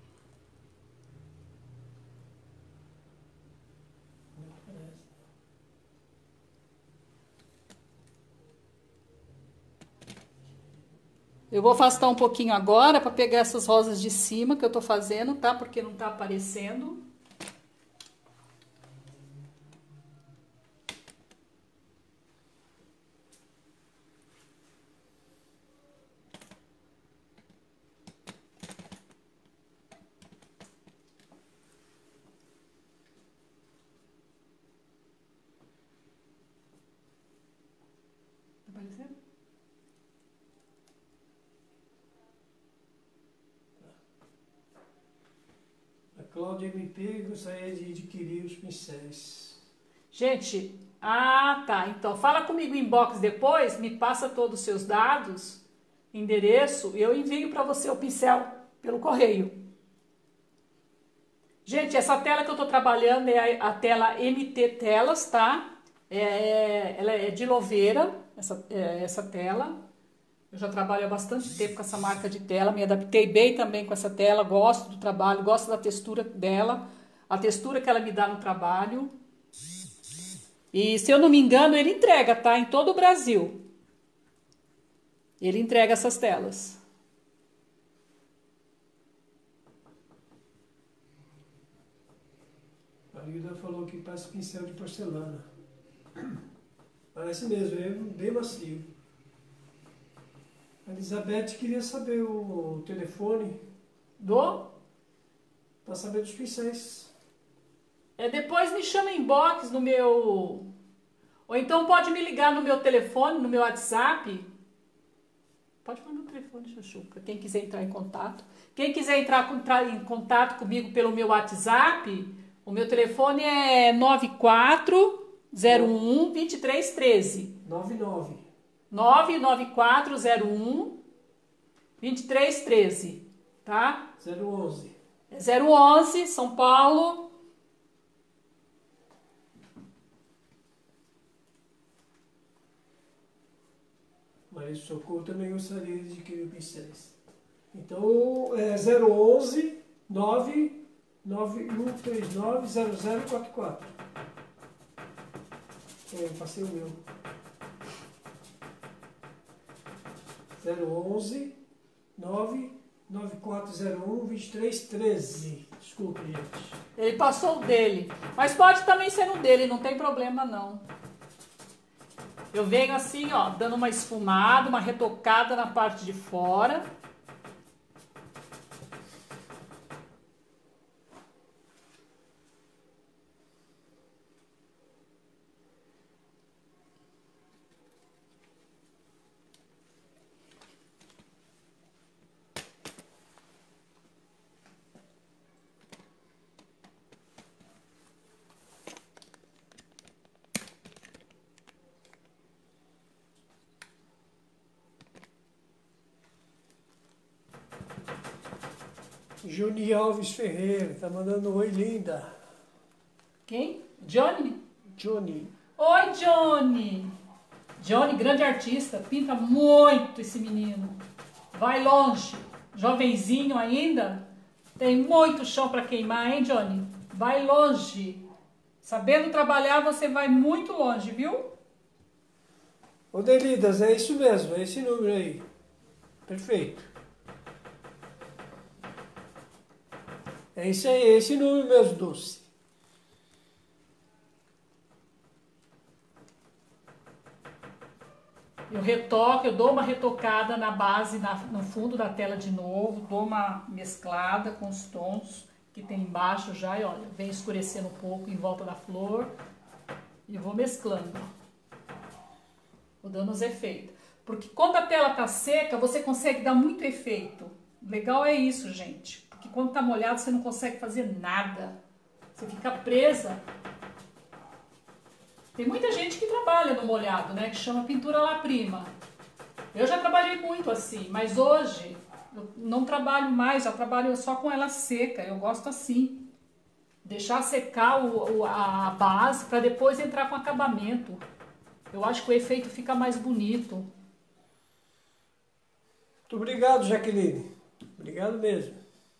[SPEAKER 1] Eu vou afastar um pouquinho agora para pegar essas rosas de cima que eu tô fazendo, tá? Porque não tá aparecendo. Tá aparecendo?
[SPEAKER 2] A Cláudia MP gostaria de adquirir os pincéis.
[SPEAKER 1] Gente, tá. Então, fala comigo em inbox depois, me passa todos os seus dados, endereço, e eu envio para você o pincel pelo correio. Gente, essa tela que eu tô trabalhando é a tela MT Telas, tá? Ela é de Louveira, essa tela. Eu já trabalho há bastante tempo com essa marca de tela, me adaptei bem também com essa tela, gosto do trabalho, gosto da textura dela, a textura que ela me dá no trabalho. E se eu não me engano, ele entrega, tá? Em todo o Brasil. Ele entrega essas telas.
[SPEAKER 2] A Lida falou que parece pincel de porcelana. Parece mesmo, é bem macio. A Elizabeth queria saber o telefone para saber dos pincéis.
[SPEAKER 1] Depois me chama em inbox no meu... Ou então pode me ligar no meu telefone, no meu WhatsApp. Pode falar no telefone, Chuchu, para quem quiser entrar em contato. Quem quiser entrar em contato comigo pelo meu WhatsApp, o meu telefone é 9401 2313. 99401 2313, tá?
[SPEAKER 2] 011.
[SPEAKER 1] 011, São Paulo.
[SPEAKER 2] Maria Socorro também gostaria de adquirir pincéis. Então, 011 99139 0044. Eu passei o meu. 011 99401 2313. Desculpe, gente.
[SPEAKER 1] Ele passou o dele. Mas pode também ser no dele, não tem problema não. Eu venho assim, ó, dando uma esfumada, uma retocada na parte de fora.
[SPEAKER 2] Juni Alves Ferreira, tá mandando um oi, linda.
[SPEAKER 1] Quem? Johnny?
[SPEAKER 2] Johnny.
[SPEAKER 1] Oi, Johnny. Johnny, grande artista, pinta muito esse menino. Vai longe. Jovenzinho ainda. Tem muito chão para queimar, hein, Johnny? Vai longe. Sabendo trabalhar, você vai muito longe, viu?
[SPEAKER 2] Ô, Delidas, é isso mesmo, é esse número aí. Perfeito. É isso aí, é esse número mesmo, Dulce.
[SPEAKER 1] Eu retoco, eu dou uma retocada na base, no fundo da tela de novo, dou uma mesclada com os tons que tem embaixo já, e olha, vem escurecendo um pouco em volta da flor e vou mesclando. Vou dando os efeitos. Porque quando a tela tá seca, você consegue dar muito efeito. Legal é isso, gente. Porque que quando tá molhado você não consegue fazer nada. Você fica presa. Tem muita gente que trabalha no molhado, né? Que chama pintura la prima. Eu já trabalhei muito assim, mas hoje eu não trabalho mais, já trabalho só com ela seca. Eu gosto assim. Deixar secar a base para depois entrar com acabamento. Eu acho que o efeito fica mais bonito.
[SPEAKER 2] Muito obrigado, Jaqueline. Obrigado mesmo.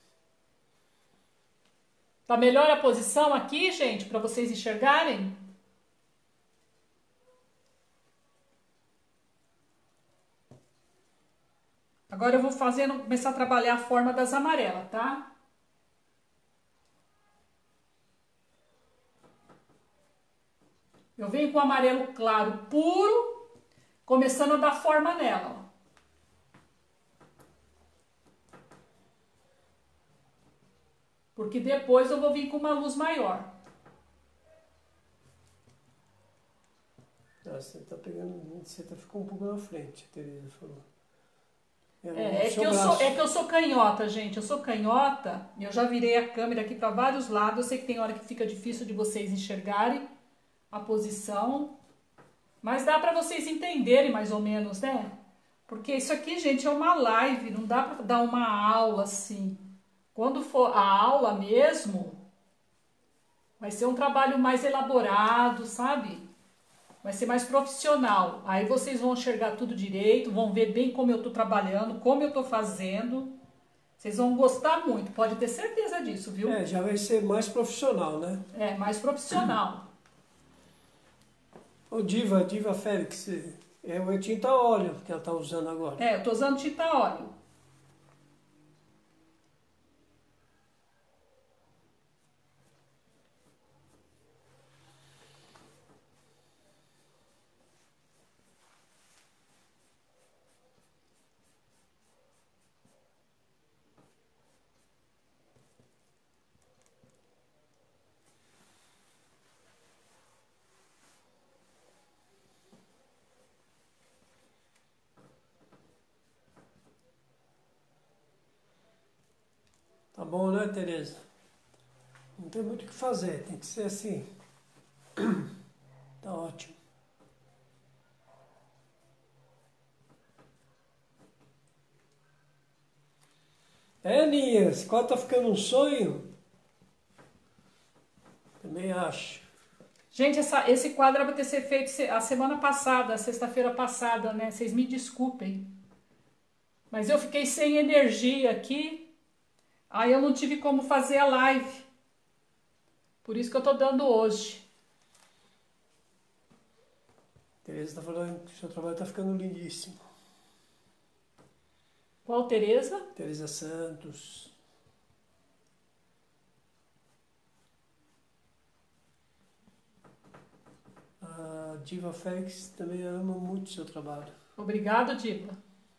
[SPEAKER 1] Tá melhor a posição aqui, gente, para vocês enxergarem? Agora eu vou começar a trabalhar a forma das amarelas, tá? Eu venho com o amarelo claro puro, começando a dar forma nela, ó. Porque depois eu vou vir com uma luz maior.
[SPEAKER 2] Você tá pegando, você ficou um pouco na frente, a Tereza falou.
[SPEAKER 1] É que eu sou canhota, gente. Eu sou canhota e eu já virei a câmera aqui para vários lados. Eu sei que tem hora que fica difícil de vocês enxergarem a posição, mas dá para vocês entenderem mais ou menos, né? Porque isso aqui, gente, é uma live, não dá para dar uma aula assim. Quando for a aula mesmo, vai ser um trabalho mais elaborado, sabe? Vai ser mais profissional. Aí vocês vão enxergar tudo direito, vão ver bem como eu tô trabalhando, como eu tô fazendo. Vocês vão gostar muito, pode ter certeza disso, viu?
[SPEAKER 2] Já vai ser mais profissional, né?
[SPEAKER 1] Mais profissional.
[SPEAKER 2] Ô Diva Félix, é tinta óleo que ela tá usando agora.
[SPEAKER 1] Eu tô usando tinta óleo.
[SPEAKER 2] Tá bom, né, Tereza? Não tem muito o que fazer, tem que ser assim. Tá ótimo. Aninha, esse quadro tá ficando um sonho? Também acho.
[SPEAKER 1] Gente, esse quadro vai ter ser feito a semana passada, sexta-feira passada, né? Vocês me desculpem. Mas eu fiquei sem energia aqui, aí eu não tive como fazer a live. Por isso que eu tô dando hoje.
[SPEAKER 2] Tereza tá falando que o seu trabalho tá ficando lindíssimo.
[SPEAKER 1] Qual Tereza?
[SPEAKER 2] Tereza Santos. A Diva Félix também ama muito o seu trabalho.
[SPEAKER 1] Obrigado, Diva.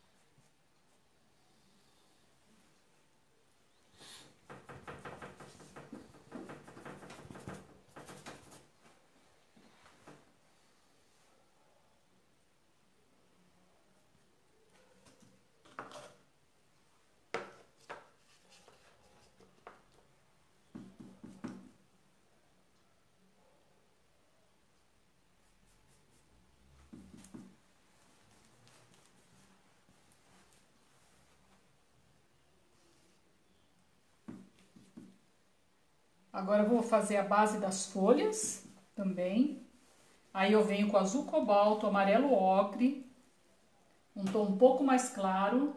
[SPEAKER 1] Agora eu vou fazer a base das folhas também. Aí eu venho com azul cobalto, amarelo ocre, um tom um pouco mais claro.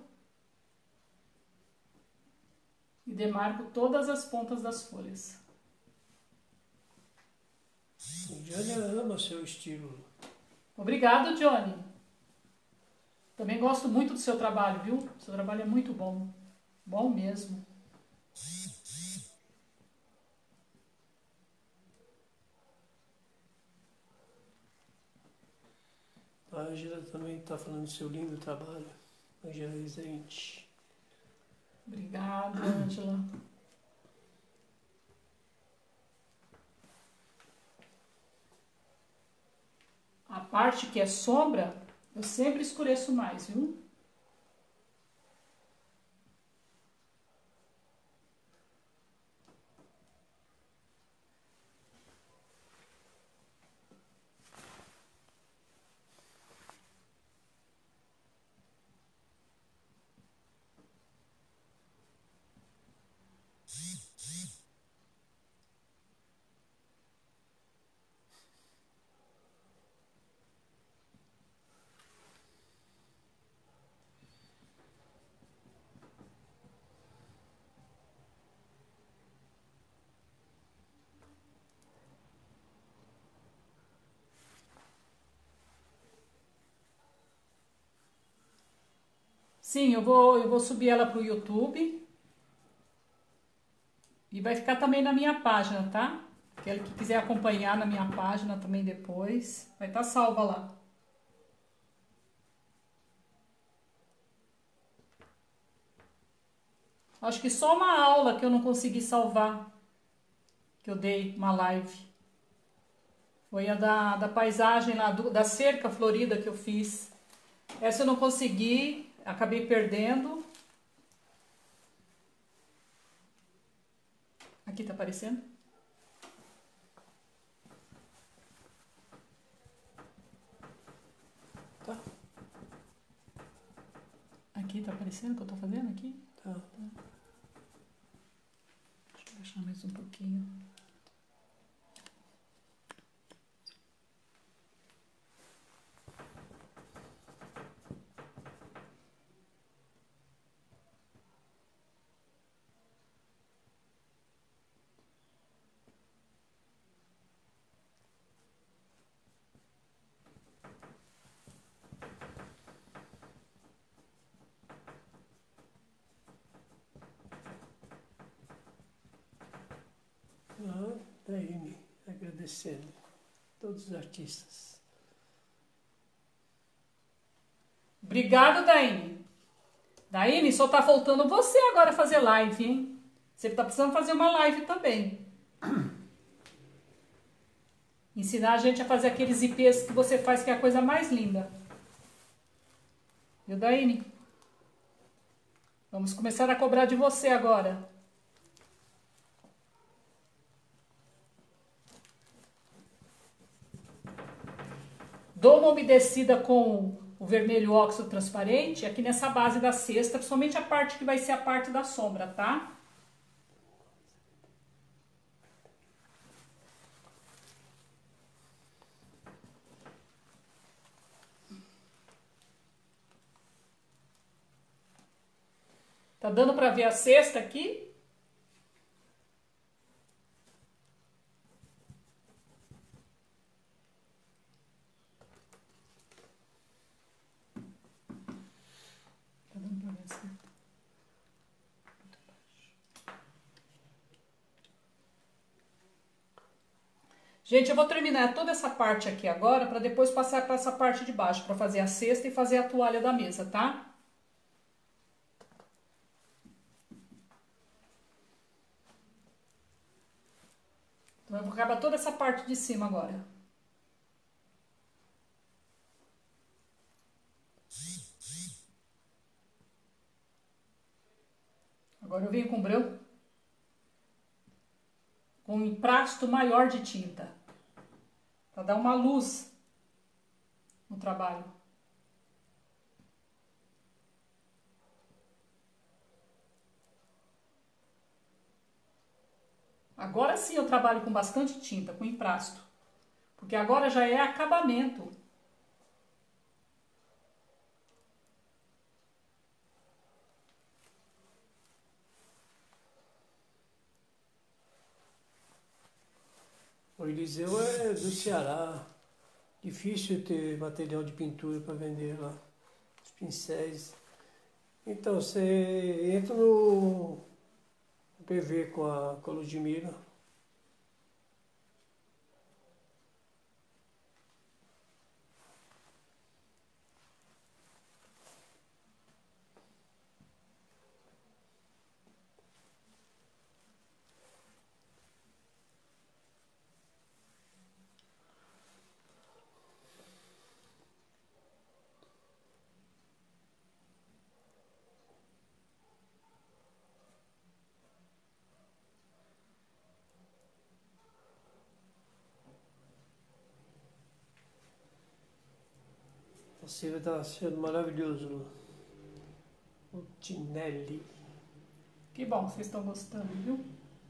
[SPEAKER 1] E demarco todas as pontas das folhas.
[SPEAKER 2] O Johnny ama seu estilo.
[SPEAKER 1] Obrigado, Johnny. Também gosto muito do seu trabalho, viu? O seu trabalho é muito bom. Bom mesmo.
[SPEAKER 2] A Ângela também está falando do seu lindo trabalho. Ângela Rezende.
[SPEAKER 1] Obrigada, Ângela. A parte que é sombra, eu sempre escureço mais, viu? Sim, eu vou subir ela pro YouTube. E vai ficar também na minha página, tá? Aquele que quiser acompanhar na minha página também depois, vai estar salva lá. Acho que só uma aula que eu não consegui salvar, que eu dei, uma live. Foi a da paisagem lá, da cerca florida que eu fiz. Essa eu não consegui, acabei perdendo. Aqui tá aparecendo?
[SPEAKER 2] Tá.
[SPEAKER 1] Aqui tá aparecendo o que eu tô fazendo aqui?
[SPEAKER 2] Tá.
[SPEAKER 1] Deixa eu baixar mais um pouquinho.
[SPEAKER 2] Daí, agradecendo todos os artistas.
[SPEAKER 1] Obrigado, Daine. Daine, só tá faltando você agora fazer live, hein? Você tá precisando fazer uma live também. Ensinar a gente a fazer aqueles IPs que você faz, que é a coisa mais linda. Viu, Daine? Vamos começar a cobrar de você agora. Dou uma umedecida com o vermelho óxido transparente aqui nessa base da cesta, principalmente a parte que vai ser a parte da sombra, tá? Tá dando para ver a cesta aqui? Tá dando para ver a cesta? Gente, eu vou terminar toda essa parte aqui agora para depois passar para essa parte de baixo, para fazer a cesta e fazer a toalha da mesa, tá? Então eu vou acabar toda essa parte de cima agora. Agora eu venho com branco, com um emprasto maior de tinta, para dar uma luz no trabalho. Agora sim eu trabalho com bastante tinta, com emprasto, porque agora já é acabamento.
[SPEAKER 2] O Eliseu é do Ceará. Difícil ter material de pintura para vender lá. Os pincéis. Então, você entra no PV com a Ludmilla. A Silvia está achando maravilhoso o Tinelli.
[SPEAKER 1] Que bom, vocês estão gostando, viu?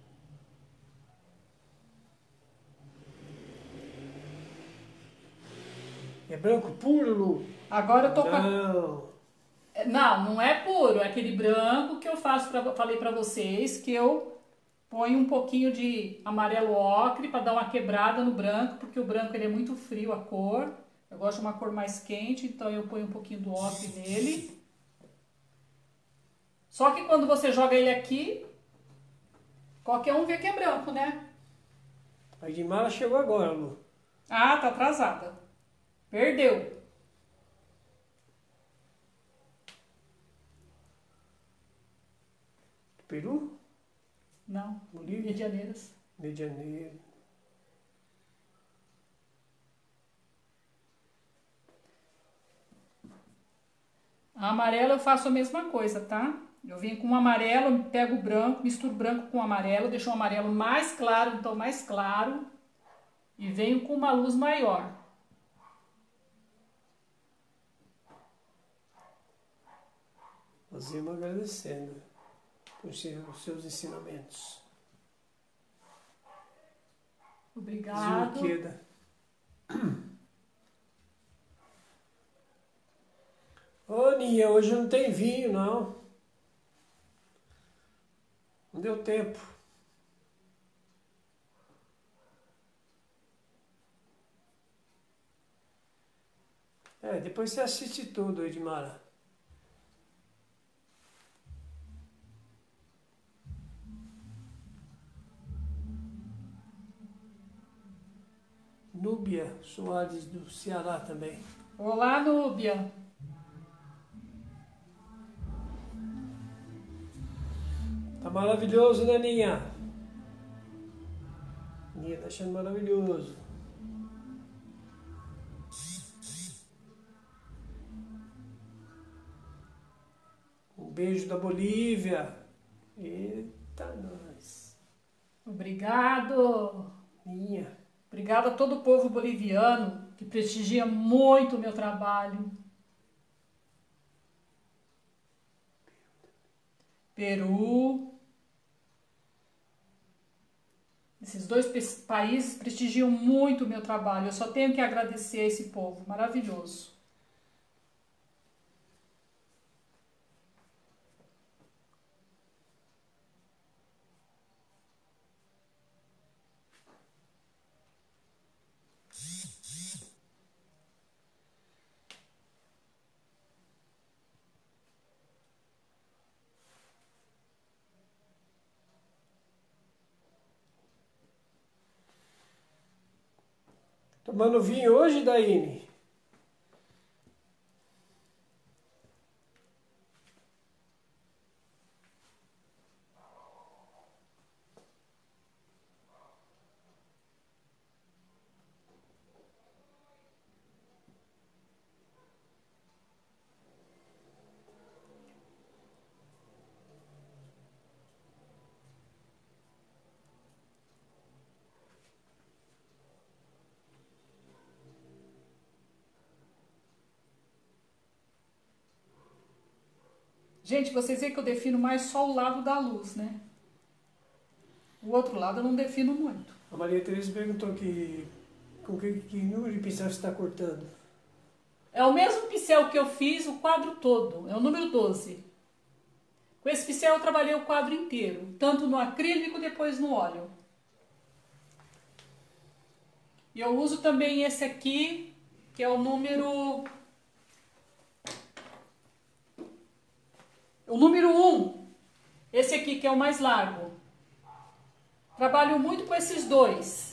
[SPEAKER 2] É branco puro, Lu?
[SPEAKER 1] Agora eu tô com
[SPEAKER 2] Não.
[SPEAKER 1] Não é puro, é aquele branco que eu faço, falei pra vocês, que eu ponho um pouquinho de amarelo ocre para dar uma quebrada no branco, porque o branco ele é muito frio a cor. Eu gosto de uma cor mais quente, então eu ponho um pouquinho do ocre nele. Só que quando você joga ele aqui, qualquer um vê que é branco, né?
[SPEAKER 2] A Edmara chegou agora, Lu.
[SPEAKER 1] Ah, tá atrasada. Perdeu.
[SPEAKER 2] Peru?
[SPEAKER 1] Não.
[SPEAKER 2] Bolívia?
[SPEAKER 1] Medianeiras.
[SPEAKER 2] Rio de Janeiro.
[SPEAKER 1] A amarela eu faço a mesma coisa, tá? Eu venho com o amarelo, pego o branco, misturo branco com o amarelo, deixo o amarelo mais claro, então mais claro. E venho com uma luz maior.
[SPEAKER 2] Nós irmãos agradecendo por os seus ensinamentos.
[SPEAKER 1] Obrigado.
[SPEAKER 2] Zilqueda. Ô, Nia, hoje não tem vinho, não. Não deu tempo. Depois você assiste tudo, Edmara. Núbia Soares, do Ceará também.
[SPEAKER 1] Olá, Núbia.
[SPEAKER 2] Tá maravilhoso, né, Ninha? Ninha tá achando maravilhoso. Um beijo da Bolívia. Eita, nós.
[SPEAKER 1] Obrigado.
[SPEAKER 2] Ninha.
[SPEAKER 1] Obrigado a todo o povo boliviano que prestigia muito o meu trabalho. Peru. Esses dois países prestigiam muito o meu trabalho. Eu só tenho que agradecer a esse povo maravilhoso.
[SPEAKER 2] Tomando vinho hoje, Daine?
[SPEAKER 1] Gente, vocês veem que eu defino mais só o lado da luz, né? O outro lado eu não defino muito.
[SPEAKER 2] A Maria Tereza perguntou com que número de pincel você está cortando.
[SPEAKER 1] É o mesmo pincel que eu fiz o quadro todo, é o número 12. Com esse pincel eu trabalhei o quadro inteiro, tanto no acrílico depois no óleo. E eu uso também esse aqui, que é o número 1. Esse aqui que é o mais largo. Trabalho muito com esses dois.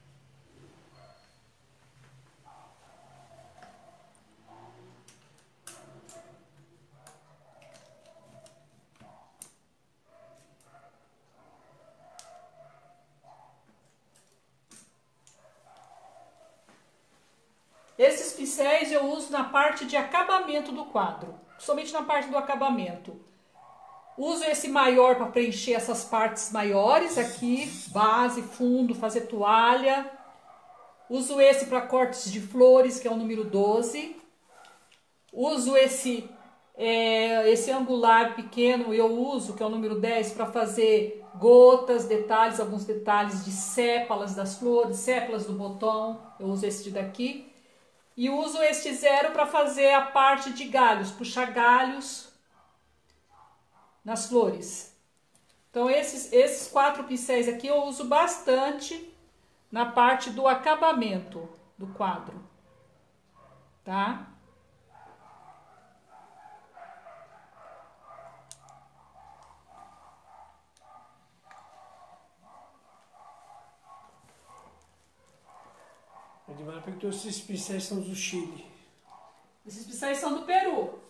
[SPEAKER 1] Esses pincéis eu uso na parte de acabamento do quadro, somente na parte do acabamento. Uso esse maior para preencher essas partes maiores aqui, base, fundo, fazer toalha. Uso esse para cortes de flores, que é o número 12. Uso esse angular pequeno, eu uso, que é o número 10, para fazer gotas, detalhes, alguns detalhes de sépalas das flores, sépalas do botão. Eu uso este daqui. E uso este 0 para fazer a parte de galhos, puxar galhos nas flores. Então esses 4 pincéis aqui eu uso bastante na parte do acabamento do quadro, tá?
[SPEAKER 2] demais porque todos esses pincéis são do Chile.
[SPEAKER 1] Esses pincéis são do Peru.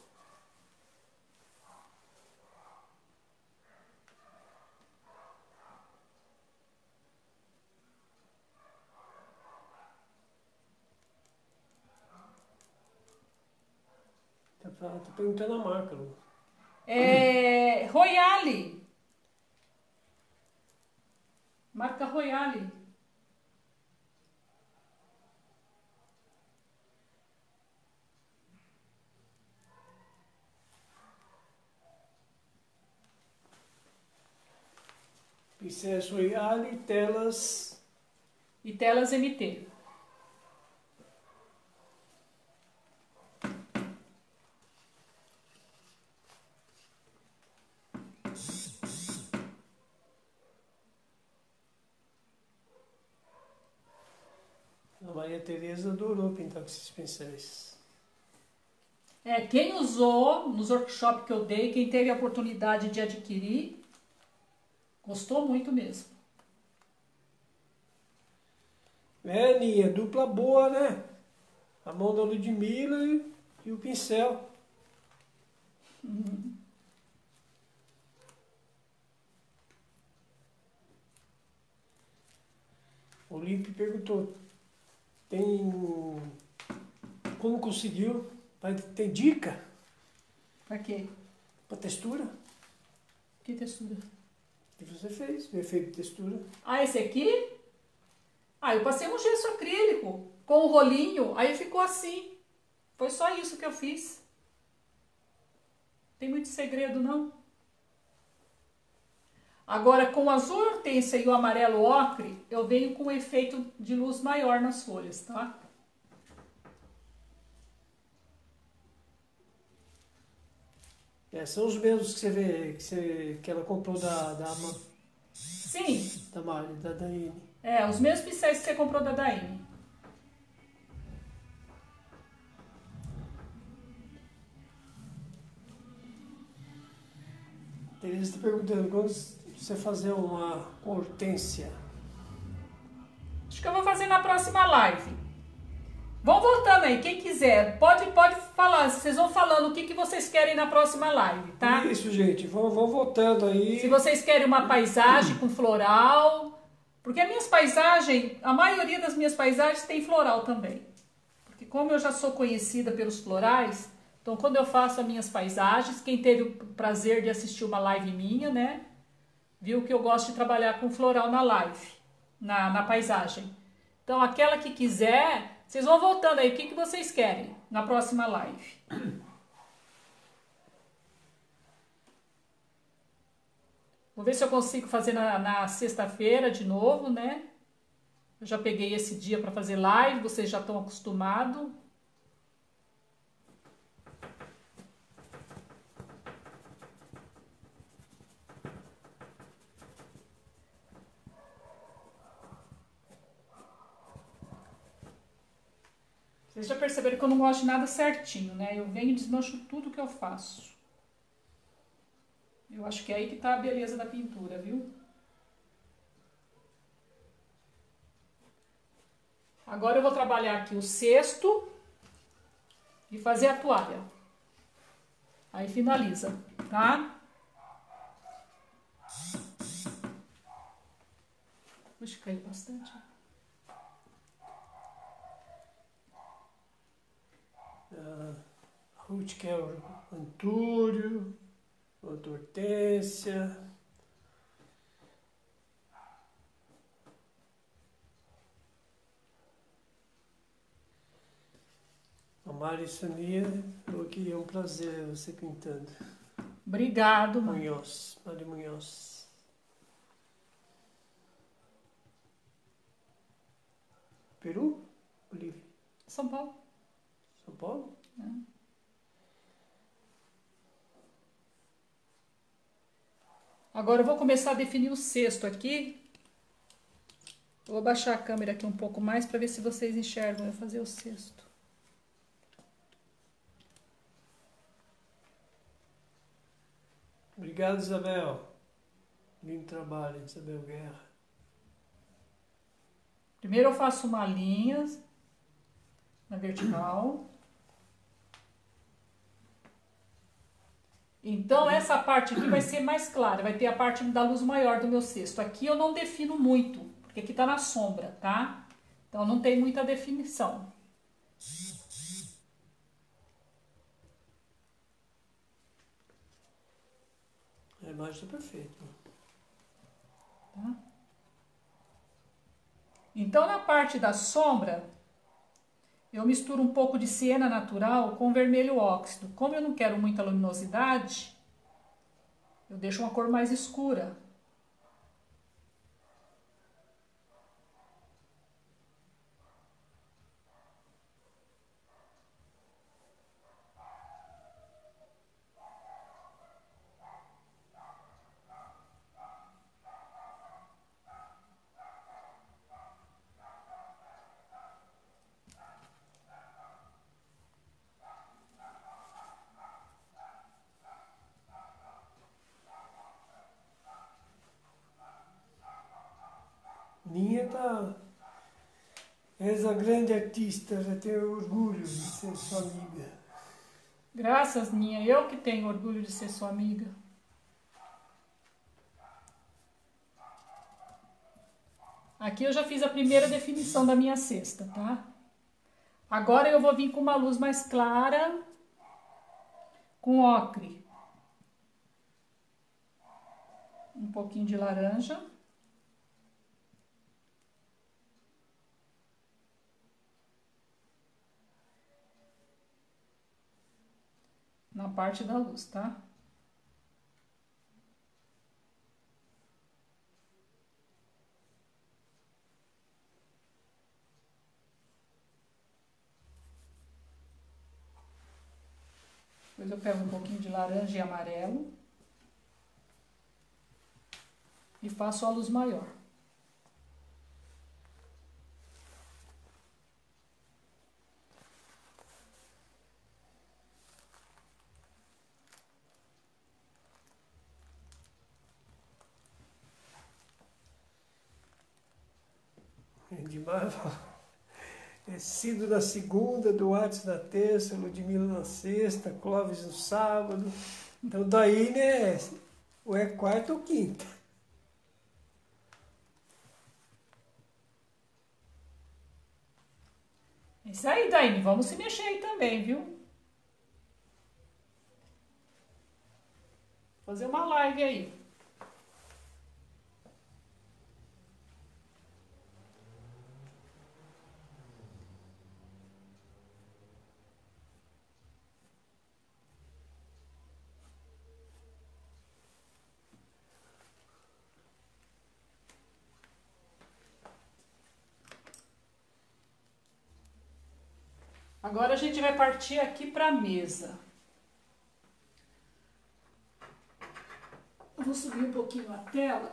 [SPEAKER 2] Tá perguntando a marca, Lu.
[SPEAKER 1] É Royale. Marca Royale.
[SPEAKER 2] Pincéis Royale, telas.
[SPEAKER 1] E telas MT.
[SPEAKER 2] A Maria Tereza adorou pintar com esses pincéis.
[SPEAKER 1] Quem usou nos workshops que eu dei, quem teve a oportunidade de adquirir, gostou muito mesmo.
[SPEAKER 2] Aninha, dupla boa, né? A mão da Ludmilla e o pincel. O Olímpio perguntou, como conseguiu? Tem dica
[SPEAKER 1] Pra quê?
[SPEAKER 2] para textura?
[SPEAKER 1] Que textura?
[SPEAKER 2] O que você fez? O efeito de textura.
[SPEAKER 1] Ah, esse aqui? Ah, eu passei um gesso acrílico com o rolinho, aí ficou assim. Foi só isso que eu fiz. Tem muito segredo, não? Agora, com o azul hortênsia e o amarelo ocre, eu venho com um efeito de luz maior nas folhas, tá?
[SPEAKER 2] São os mesmos que você vê, que ela comprou
[SPEAKER 1] Sim,
[SPEAKER 2] da Daiane.
[SPEAKER 1] os mesmos pincéis que você comprou da Daine.
[SPEAKER 2] Teresa está perguntando, quando você fazer uma hortênsia?
[SPEAKER 1] Acho que eu vou fazer na próxima live. Vão voltando aí, quem quiser, pode falar, vocês vão falando o que vocês querem na próxima live, tá?
[SPEAKER 2] Isso, gente, vão voltando aí.
[SPEAKER 1] Se vocês querem uma paisagem com floral, porque a maioria das minhas paisagens tem floral também. Porque como eu já sou conhecida pelos florais, então quando eu faço as minhas paisagens, quem teve o prazer de assistir uma live minha, né, viu que eu gosto de trabalhar com floral na live, na paisagem. Então aquela que quiser, vocês vão voltando aí, o que vocês querem na próxima live. Vou ver se eu consigo fazer na sexta-feira de novo, né? Eu já peguei esse dia para fazer live, vocês já estão acostumados. Vocês já perceberam que eu não gosto de nada certinho, né? Eu venho e desmancho tudo que eu faço. Eu acho que é aí que tá a beleza da pintura, viu? Agora eu vou trabalhar aqui o cesto e fazer a toalha. Aí finaliza, tá? Puxa, caiu bastante.
[SPEAKER 2] Ruth quer o Antúrio, outra Hortência. A Mari Sania falou que é um prazer você pintando.
[SPEAKER 1] Obrigado, mãe.
[SPEAKER 2] Mari Munhoz. Peru? Bolívia?
[SPEAKER 1] São Paulo.
[SPEAKER 2] São Paulo?
[SPEAKER 1] Agora eu vou começar a definir o cesto aqui. Eu vou baixar a câmera aqui um pouco mais para ver se vocês enxergam eu fazer o cesto.
[SPEAKER 2] Obrigado, Isabel. Lindo trabalho, Isabel Guerra.
[SPEAKER 1] Primeiro eu faço uma linha na vertical. Então, essa parte aqui vai ser mais clara, vai ter a parte da luz maior do meu cesto. Aqui eu não defino muito, porque aqui tá na sombra, tá? Então, não tem muita definição.
[SPEAKER 2] A imagem está perfeita.
[SPEAKER 1] Tá? Então, na parte da sombra, eu misturo um pouco de siena natural com vermelho óxido. Como eu não quero muita luminosidade, eu deixo uma cor mais escura.
[SPEAKER 2] Ninha tá. És a grande artista, já tenho orgulho de ser sua amiga.
[SPEAKER 1] Graças, Ninha, eu que tenho orgulho de ser sua amiga. Aqui eu já fiz a primeira definição da minha cesta, tá? Agora eu vou vir com uma luz mais clara, com ocre. Um pouquinho de laranja. Na parte da luz, tá? Depois eu pego um pouquinho de laranja e amarelo. E faço a luz maior.
[SPEAKER 2] É demais. É Cido na segunda, Duarte na terça, Ludmilla na sexta, Clóvis no sábado. Então daí, né, ou é quarta ou quinta.
[SPEAKER 1] É isso aí, Daine. Vamos se mexer aí também, viu? Fazer uma live aí. Agora a gente vai partir aqui para a mesa. Eu vou subir um pouquinho a tela.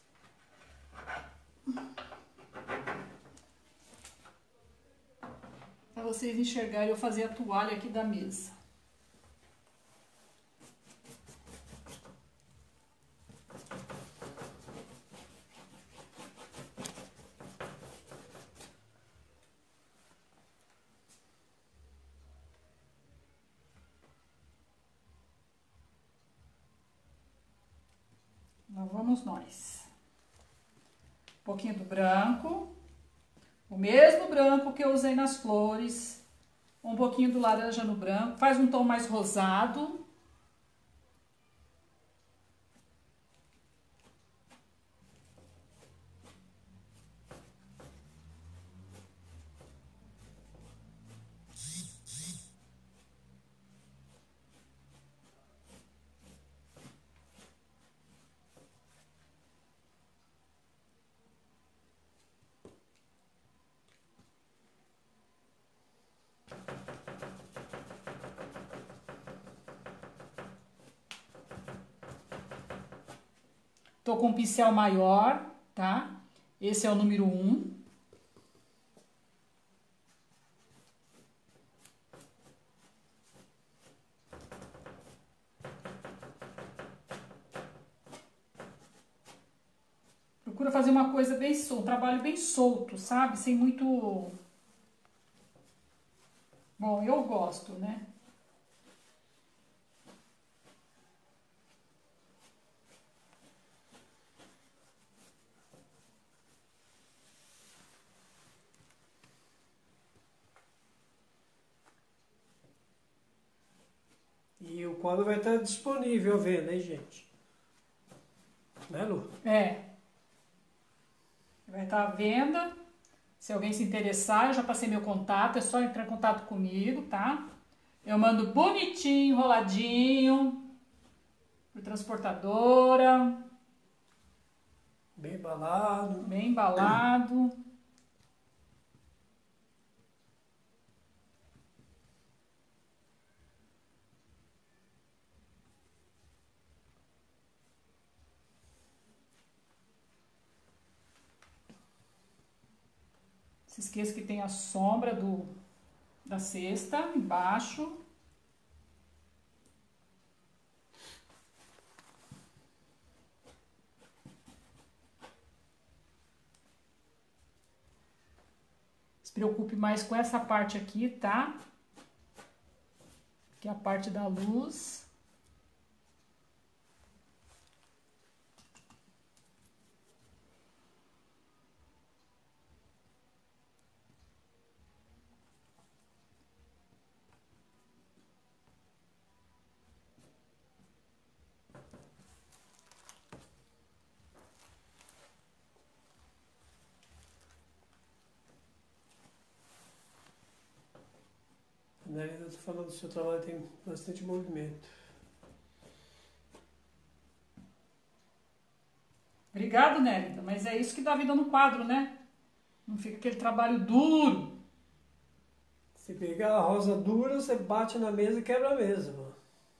[SPEAKER 1] Para vocês enxergarem eu fazer a toalha aqui da mesa. Lá vamos nós. Um pouquinho do branco. O mesmo branco que eu usei nas flores. Um pouquinho do laranja no branco. Faz um tom mais rosado. Tô com um pincel maior, tá? Esse é o número 1. Procura fazer uma coisa bem solta, um trabalho bem solto, sabe? Sem muito... Bom, eu gosto, né?
[SPEAKER 2] E o quadro vai estar disponível à venda, hein, gente? Né, Lu?
[SPEAKER 1] É. Vai estar à venda. Se alguém se interessar, eu já passei meu contato, é só entrar em contato comigo, tá? Eu mando bonitinho, enroladinho, por transportadora,
[SPEAKER 2] Bem embalado.
[SPEAKER 1] bem embalado. Se esqueça que tem a sombra da cesta embaixo. Se preocupe mais com essa parte aqui, tá? Que é a parte da luz.
[SPEAKER 2] Né? Eu tô falando do seu trabalho, tem bastante movimento.
[SPEAKER 1] Obrigado, Nélida, mas é isso que dá vida no quadro, né? Não fica aquele trabalho duro.
[SPEAKER 2] Se pegar a rosa dura, você bate na mesa e quebra a mesa, mano.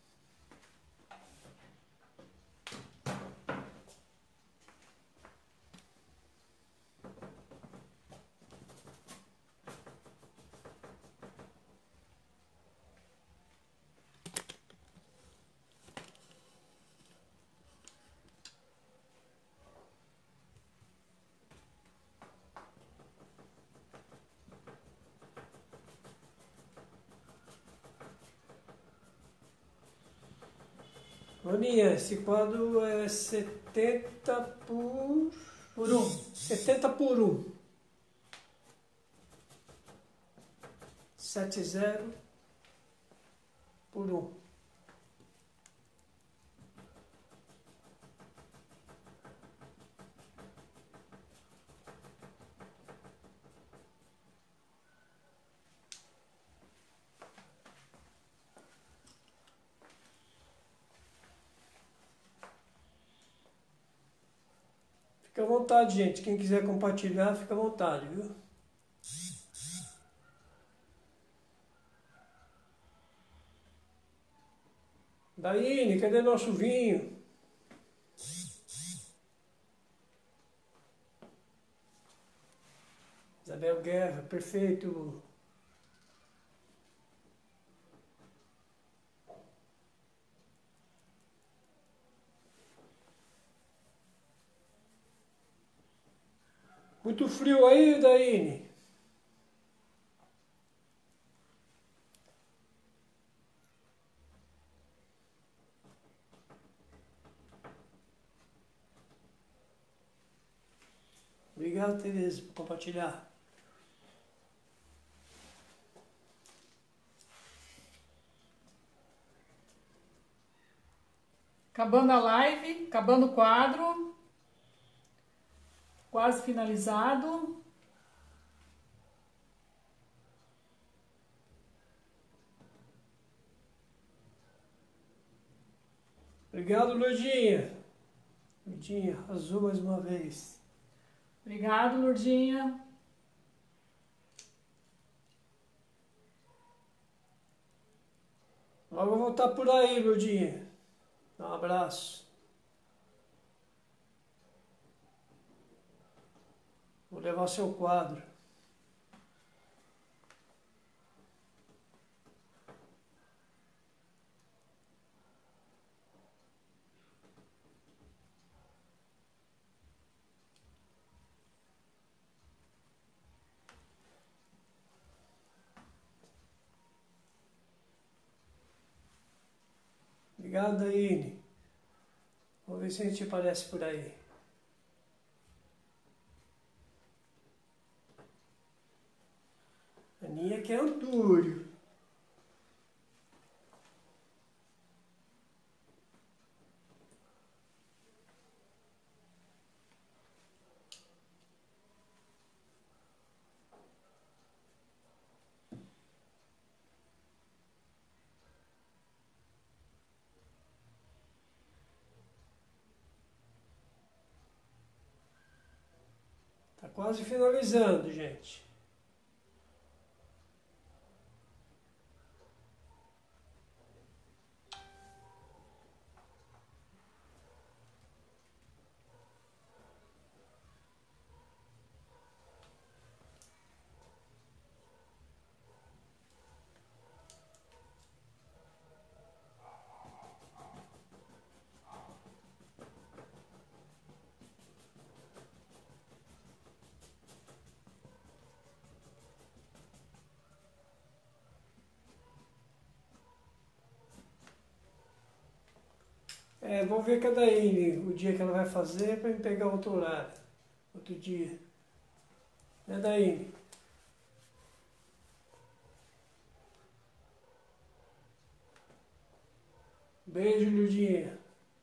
[SPEAKER 2] Maninha, esse quadro é 70
[SPEAKER 1] Por um.
[SPEAKER 2] 70 por 1. 70 por 1. Fica à vontade, gente. Quem quiser compartilhar, fica à vontade, viu? Daíne, cadê nosso vinho? Isabel Guerra, perfeito. Muito frio aí, Daíne? Obrigado, Tereza, por compartilhar.
[SPEAKER 1] Acabando a live, acabando o quadro. Quase finalizado.
[SPEAKER 2] Obrigado, Lourdinha. Lourdinha, azul mais uma vez.
[SPEAKER 1] Obrigado, Lourdinha.
[SPEAKER 2] Logo eu vou estar por aí, Lourdinha. Um abraço. Vou levar seu quadro. Obrigado, Daine. Vamos ver se a gente aparece por aí. Aninha quer Antúrio. Tá quase finalizando, gente. Vou ver com a Daine o dia que ela vai fazer para me pegar outro horário, outro dia. Né, Daine? Beijo, Lurdinha.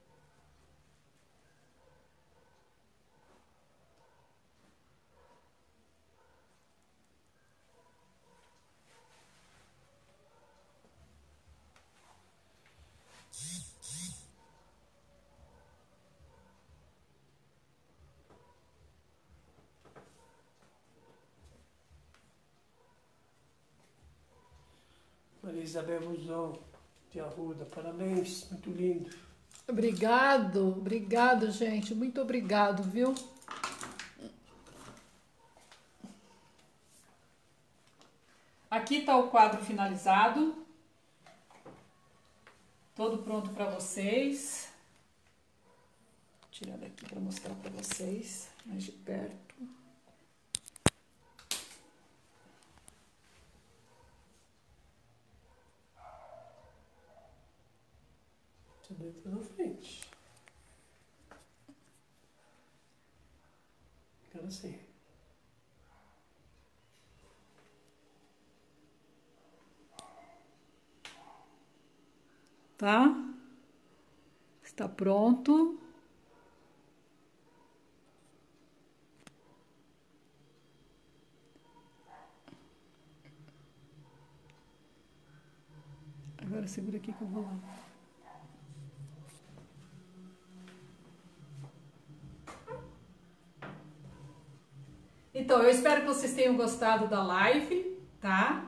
[SPEAKER 2] Maria Isabel Buzão, de Arruda, parabéns, muito lindo.
[SPEAKER 1] Obrigado, gente, muito obrigado, viu? Aqui tá o quadro finalizado, todo pronto para vocês. Vou tirar daqui para mostrar para vocês mais de perto.
[SPEAKER 2] Dentro na frente. Agora sim.
[SPEAKER 1] Tá? Está pronto. Agora segura aqui que eu vou lá. Então, eu espero que vocês tenham gostado da live, tá?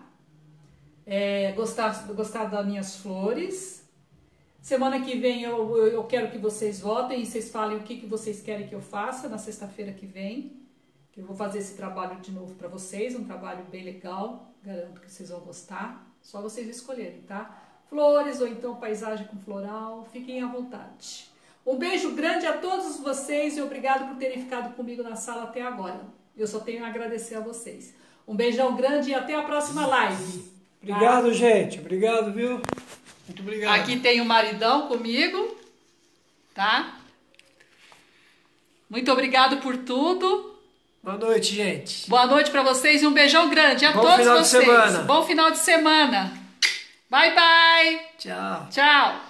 [SPEAKER 1] Gostado das minhas flores. Semana que vem eu quero que vocês votem e vocês falem o que vocês querem que eu faça na sexta-feira que vem. Que eu vou fazer esse trabalho de novo para vocês, um trabalho bem legal, garanto que vocês vão gostar. Só vocês escolherem, tá? Flores ou então paisagem com floral, fiquem à vontade. Um beijo grande a todos vocês e obrigado por terem ficado comigo na sala até agora. Eu só tenho a agradecer a vocês. Um beijão grande e até a próxima live.
[SPEAKER 2] Obrigado,
[SPEAKER 1] tá?
[SPEAKER 2] gente. Obrigado, viu? Muito obrigado.
[SPEAKER 1] Aqui tem o maridão comigo, tá? Muito obrigado por tudo.
[SPEAKER 2] Boa noite, gente.
[SPEAKER 1] Boa noite para vocês e um beijão grande a
[SPEAKER 2] Bom
[SPEAKER 1] todos
[SPEAKER 2] final de
[SPEAKER 1] vocês.
[SPEAKER 2] semana.
[SPEAKER 1] Bom final de semana. Bye, bye.
[SPEAKER 2] Tchau.
[SPEAKER 1] Tchau.